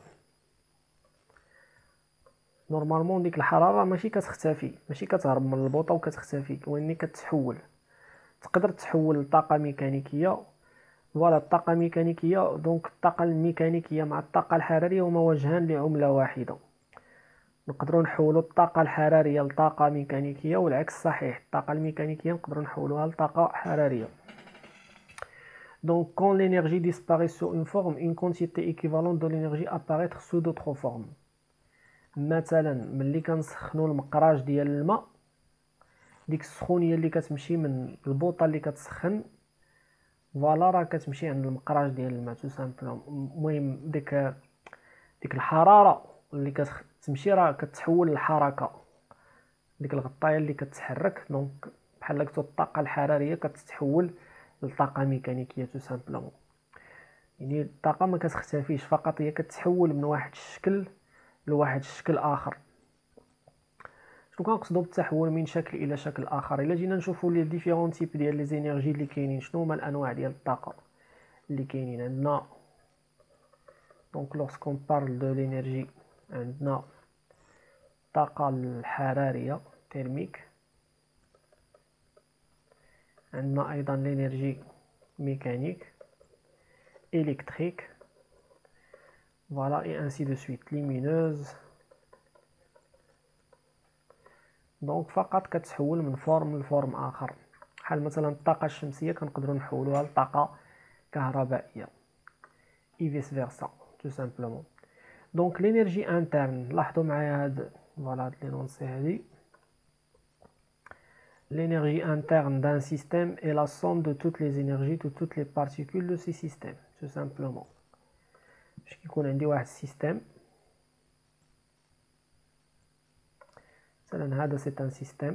نورمالمون ديك الحرارة ماشي كتختفي، ماشي كتهرب من البوطة وكتختفي، ولكن كتحول، تقدر تحول لطاقة ميكانيكية. فوالا الطاقة ميكانيكية، دونك الطاقة الميكانيكية مع الطاقة الحرارية هما وجهان لعملة واحدة. نقدروا نحولوا الطاقة الحرارية لطاقة ميكانيكية والعكس صحيح، الطاقة الميكانيكية نقدروا نحولوها لطاقة حرارية. Donc quand l'énergie disparaît sur une forme, une quantité équivalente de l'énergie apparaît sous d'autres formes. مثلا ملي كنسخنوا المقراج ديال الماء، ديك السخونية اللي كتمشي من البوطة اللي كتسخن فوالا راه كتمشي عند المقراج ديال الماء تو سامبلوم. المهم ديك الحرارة اللي كتمشي راه كتحول للحركة، ديك الغطاية اللي كتحرك، دونك بحال قلتو الطاقة الحرارية كتتحول لطاقة ميكانيكية تو سامبلوم. يعني الطاقة ما كتختفيش، فقط هي كتحول من واحد الشكل لواحد الشكل آخر. شنو كنقصدو بالتحول من شكل إلى شكل آخر؟ إلا جينا نشوفو لي ديفيرون تيب ديال لي زينيرجي اللي كاينين، شنو هما الأنواع ديال الطاقة اللي كاينين عندنا؟ دونك لورسكون بارل دو لينيرجي عندنا الطاقة الحرارية تيرميك، عندنا أيضا لينيرجي ميكانيك، électrique, voilà, et ainsi de suite, lumineuse. دونك فقط كتحول من فورم لفورم آخر، بحال مثلا الطاقة الشمسية كنقدروا نحولوها لطاقة كهربائية et vice versa tout simplement. Donc l'énergie interne، لاحظوا معايا هاد فوالا هاد لينونسي هادي. L'énergie interne d'un système est la somme de toutes les énergies de toutes les particules de ce système tout simplement. باش كيكون عندي واحد السيستم، مثلا هذا سي ان سيستم،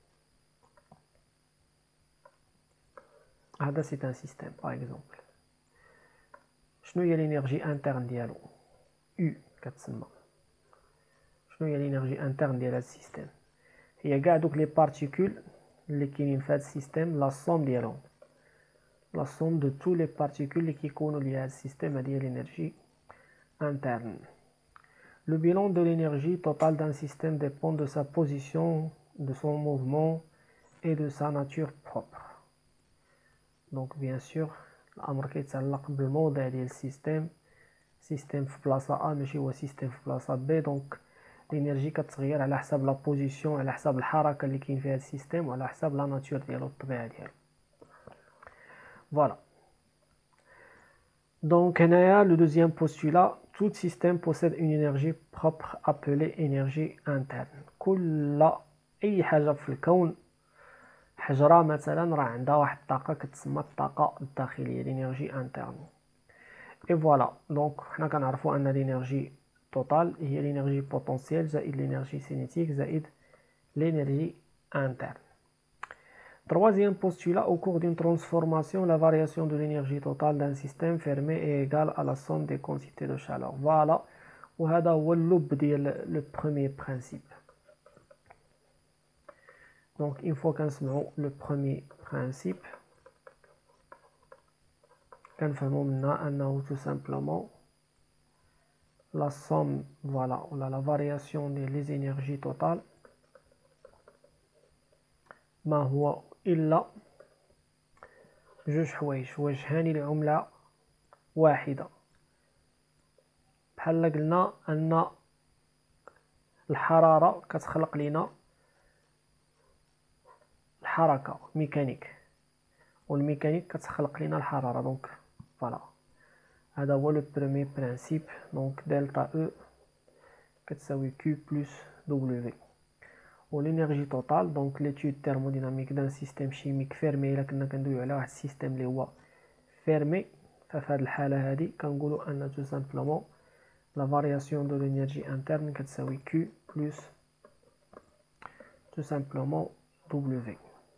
هذا سي ان سيستم باغ اكزومبل. شنو هي الانرجي انترن ديالو؟ U كتسمى. شنو هي الانرجي انترن ديال هذا السيستم؟ هي كاع دوك لي بارتيكول اللي كاينين في هذا السيستم لا صوم ديالهم. la somme de toutes les particules qui sont liées à ce système, c'est l'énergie interne. Le bilan de l'énergie totale d'un système dépend de sa position, de son mouvement et de sa nature propre. Donc bien sûr, l'amr كيتعلق بالموضع ديال السيستم في بلاصه A ماشي هو سيستم في بلاصه B. donc l'énergie كتغير على حسب لا بوزيسيون، على حسب الحركه اللي كاين فيها السيستم وعلى حسب لا ناتور ديالو، الطبيعه ديالو. Voilà. Donc, le deuxième postulat, tout système possède une énergie propre appelée énergie interne. كل أي حاجة في الكون، حجرة مثلا راه عندها واحد الطاقة كتسمى الطاقة الداخلية، l'énergie interne. Et voilà, donc حنا كنعرفوا أن l'énergie totale هي l'énergie potentielle زائد l'énergie cinétique زائد l'énergie interne. Troisième postulat, au cours d'une transformation, la variation de l'énergie totale d'un système fermé est égale à la somme des quantités de chaleur. Voilà, وهذا هو اللب ديال le premier principe. Donc une fois كنسمعوا le premier principe كنفهموا منها أنه tout simplement la somme, voilà, ou la variation des énergies totales ما هو إلا جوج حوايج وجهان لعملة واحدة. بحال قلنا أن الحرارة كتخلق لنا الحركة ميكانيك، والميكانيك كتخلق لنا الحرارة. دونك فوالا هذا هو لو بروميي برانسيب. دونك دلتا او كتساوي كيو بلس دبليو. والانرجي توتال دونك ليتود تيرموديناميك دان سيستيم شيميك فيرمي. الا كنا كندويو على واحد السيستيم اللي هو فيرمي، ففي هاد الحالة هادي كنقولوا ان تو سامبلومون لا فارياسيون دو لينيرجي انترن كتساوي كيو بلس تو سامبلومون دبليو.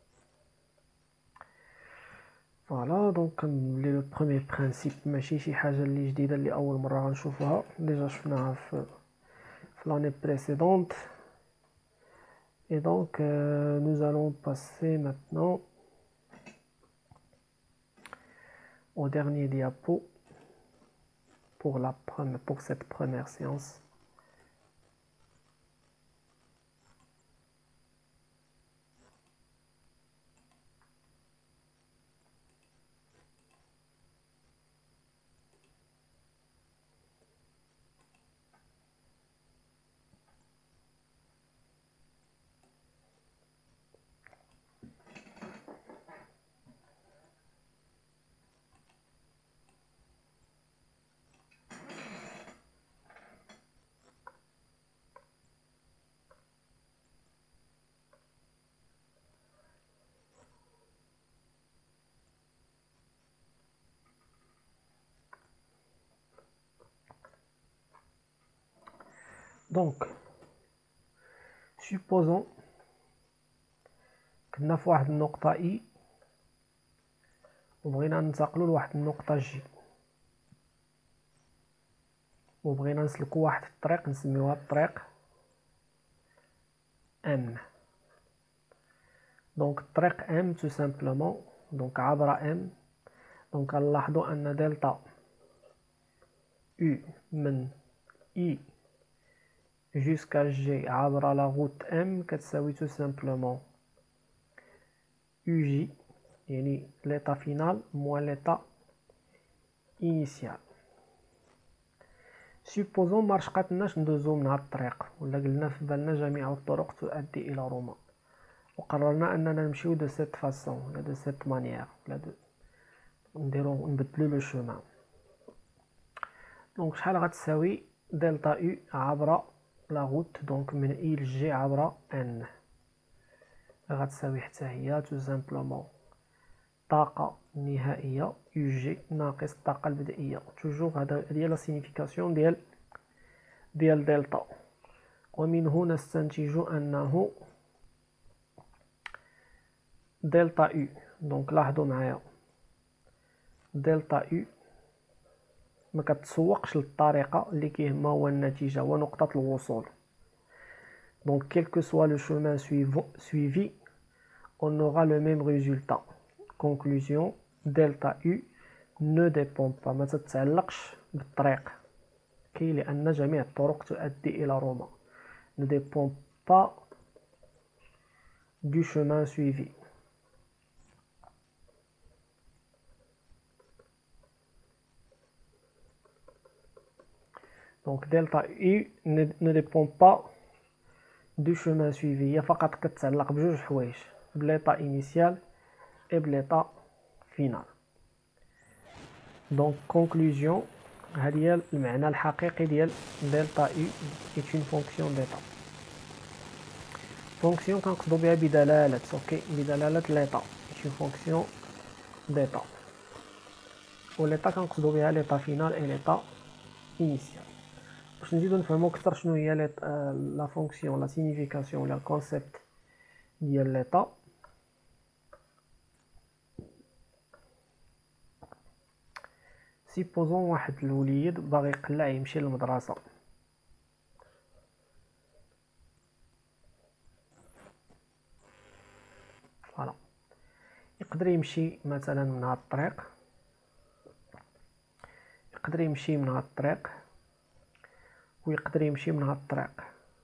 فوالا دونك كنولي لو بروميي برانسيب ماشي شي حاجه اللي جديده اللي اول مره غنشوفوها، ديجا شفناها في l'année précédente. Et donc nous allons passer maintenant au dernier diapo pour cette première séance. Donc supposons كنا في واحد النقطة I وبغينا ننتقلوا لواحد النقطة J، وبغينا نسلكوا واحد الطريق نسميوها الطريق M. دونك الطريق M tout simplement دونك عبر M. دونك غنلاحظوا ان دلتا U من I jusqu'à G عبر la route M كتساوي tout simplement UJ، يعني l'état final moins l'état initial. supposons ما رشقاتناش ندوزو من هاد الطريق، ولا قلنا في بالنا جميع الطرق تؤدي الى روما، وقررنا اننا نمشيو دو سيت فاسون ولا دو سيت مانيير ولا نديرو نبدلو لو شومان. دونك شحال غتساوي دلتا U عبر لا روت دونك من I ل G عبر N غتساوي حتى هي تو سامبلومون طاقة نهائية UG ناقص الطاقة البدئية. توجور هذا هي لا سينيفيكاسيون ديال دلتا. ومن هنا نستنتج أنه دلتا U دونك لاحظوا معايا دلتا U ما كتسوقش للطريقة اللي كيهمها هو النتيجة ونقطة الوصول. Donc quel que soit le chemin suivi, on aura le même résultat. Conclusion, دلتا U ne dépend pas ما تتعلقش بالطريق كي لأن جميع الطرق تؤدي إلى روما ne dépend pas du chemin suivi. Donc delta U ne dépend pas du chemin suivi. هي فقط كتعلق بجوج حوايج بليطا initial et بليطا final. Donc conclusion هذا هي المعنى الحقيقي ديال delta U est une fonction d'état. Fonction كنقصدو بها بدلالة بدلالة l'état est une fonction d'état. و l'état كنقصدو بها l'état final et l'état initial. باش نزيدو نفهمو اكثر شنو هي لا فونكسيون لا سيغنيفيكاسيون ولا الكونسيبت ديال ليطا. سيبوزون واحد الوليد باغي يقلع يمشي للمدرسه، فوالا يقدر يمشي مثلا من هاد الطريق، يقدر يمشي من هاد الطريق ويقدر يمشي من هاد الطريق.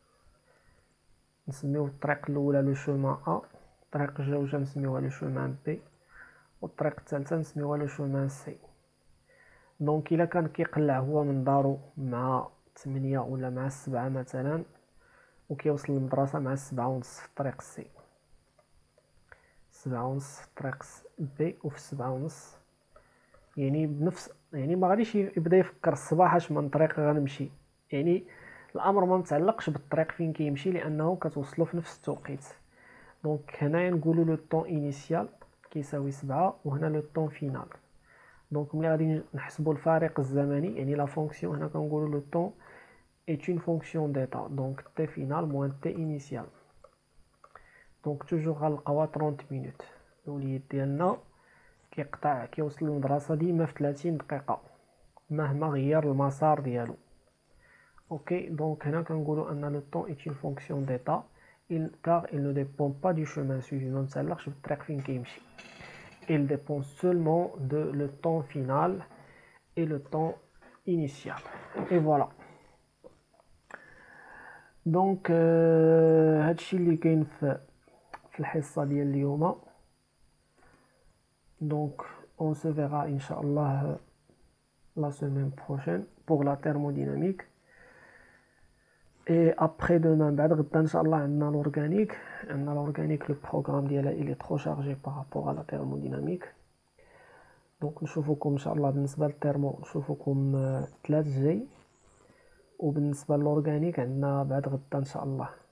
نسميو الطريق الاولى لو شومان ا، الطريق الجوجه نسميوها لو شومان بي، والطريق الثالثه نسميوها لو شومان سي. دونك الا كان كيقلع هو من دارو مع 8 ولا مع 7 مثلا وكيوصل للمدرسه مع 7:30 في الطريق سي، 7:30 في الطريق بي وفي 7:30 يعني بنفس يعني ما غاديش يبدا يفكر الصباح اش من طريق غنمشي، يعني الامر ما متعلقش بالطريق فين كيمشي لانه كتوصلو في نفس التوقيت. دونك هنايا نقولوا لو طون انيسيال كيساوي 7، وهنا لو طون فينال. دونك ملي غادي نحسبوا الفارق الزمني يعني لا فونكسيون هنا كنقولوا لو طون est une fonction d'état donc t final moins t initial. دونك توجور غنلقاوها 30 مينوت. الوليد ديالنا كيقطع كيوصل للمدرسه ديما في 30 دقيقه مهما غير المسار ديالو. اوكي دونك هنا كنقولوا ان لو طون est une fonction d'état car il ne dépend pas du chemin suivi، ما متعلقش بالطريق فين كيمشي. Il dépend seulement de le temps final et le temps initial. Et voilà. Donc هادشي اللي كاين في الحصه ديال اليوم. Donc on se verra Inch'Allah la semaine prochaine pour la thermodynamique. Et après-demain بعد غدا ان شاء الله عندنا l'organique le programme ديالها il est trop chargé par rapport à la thermodynamique. دونك نشوفكم ان شاء الله بالنسبه للترمو نشوفكم الثلاث الجاي، وبالنسبه للأورغانيك عندنا بعد غدا ان شاء الله.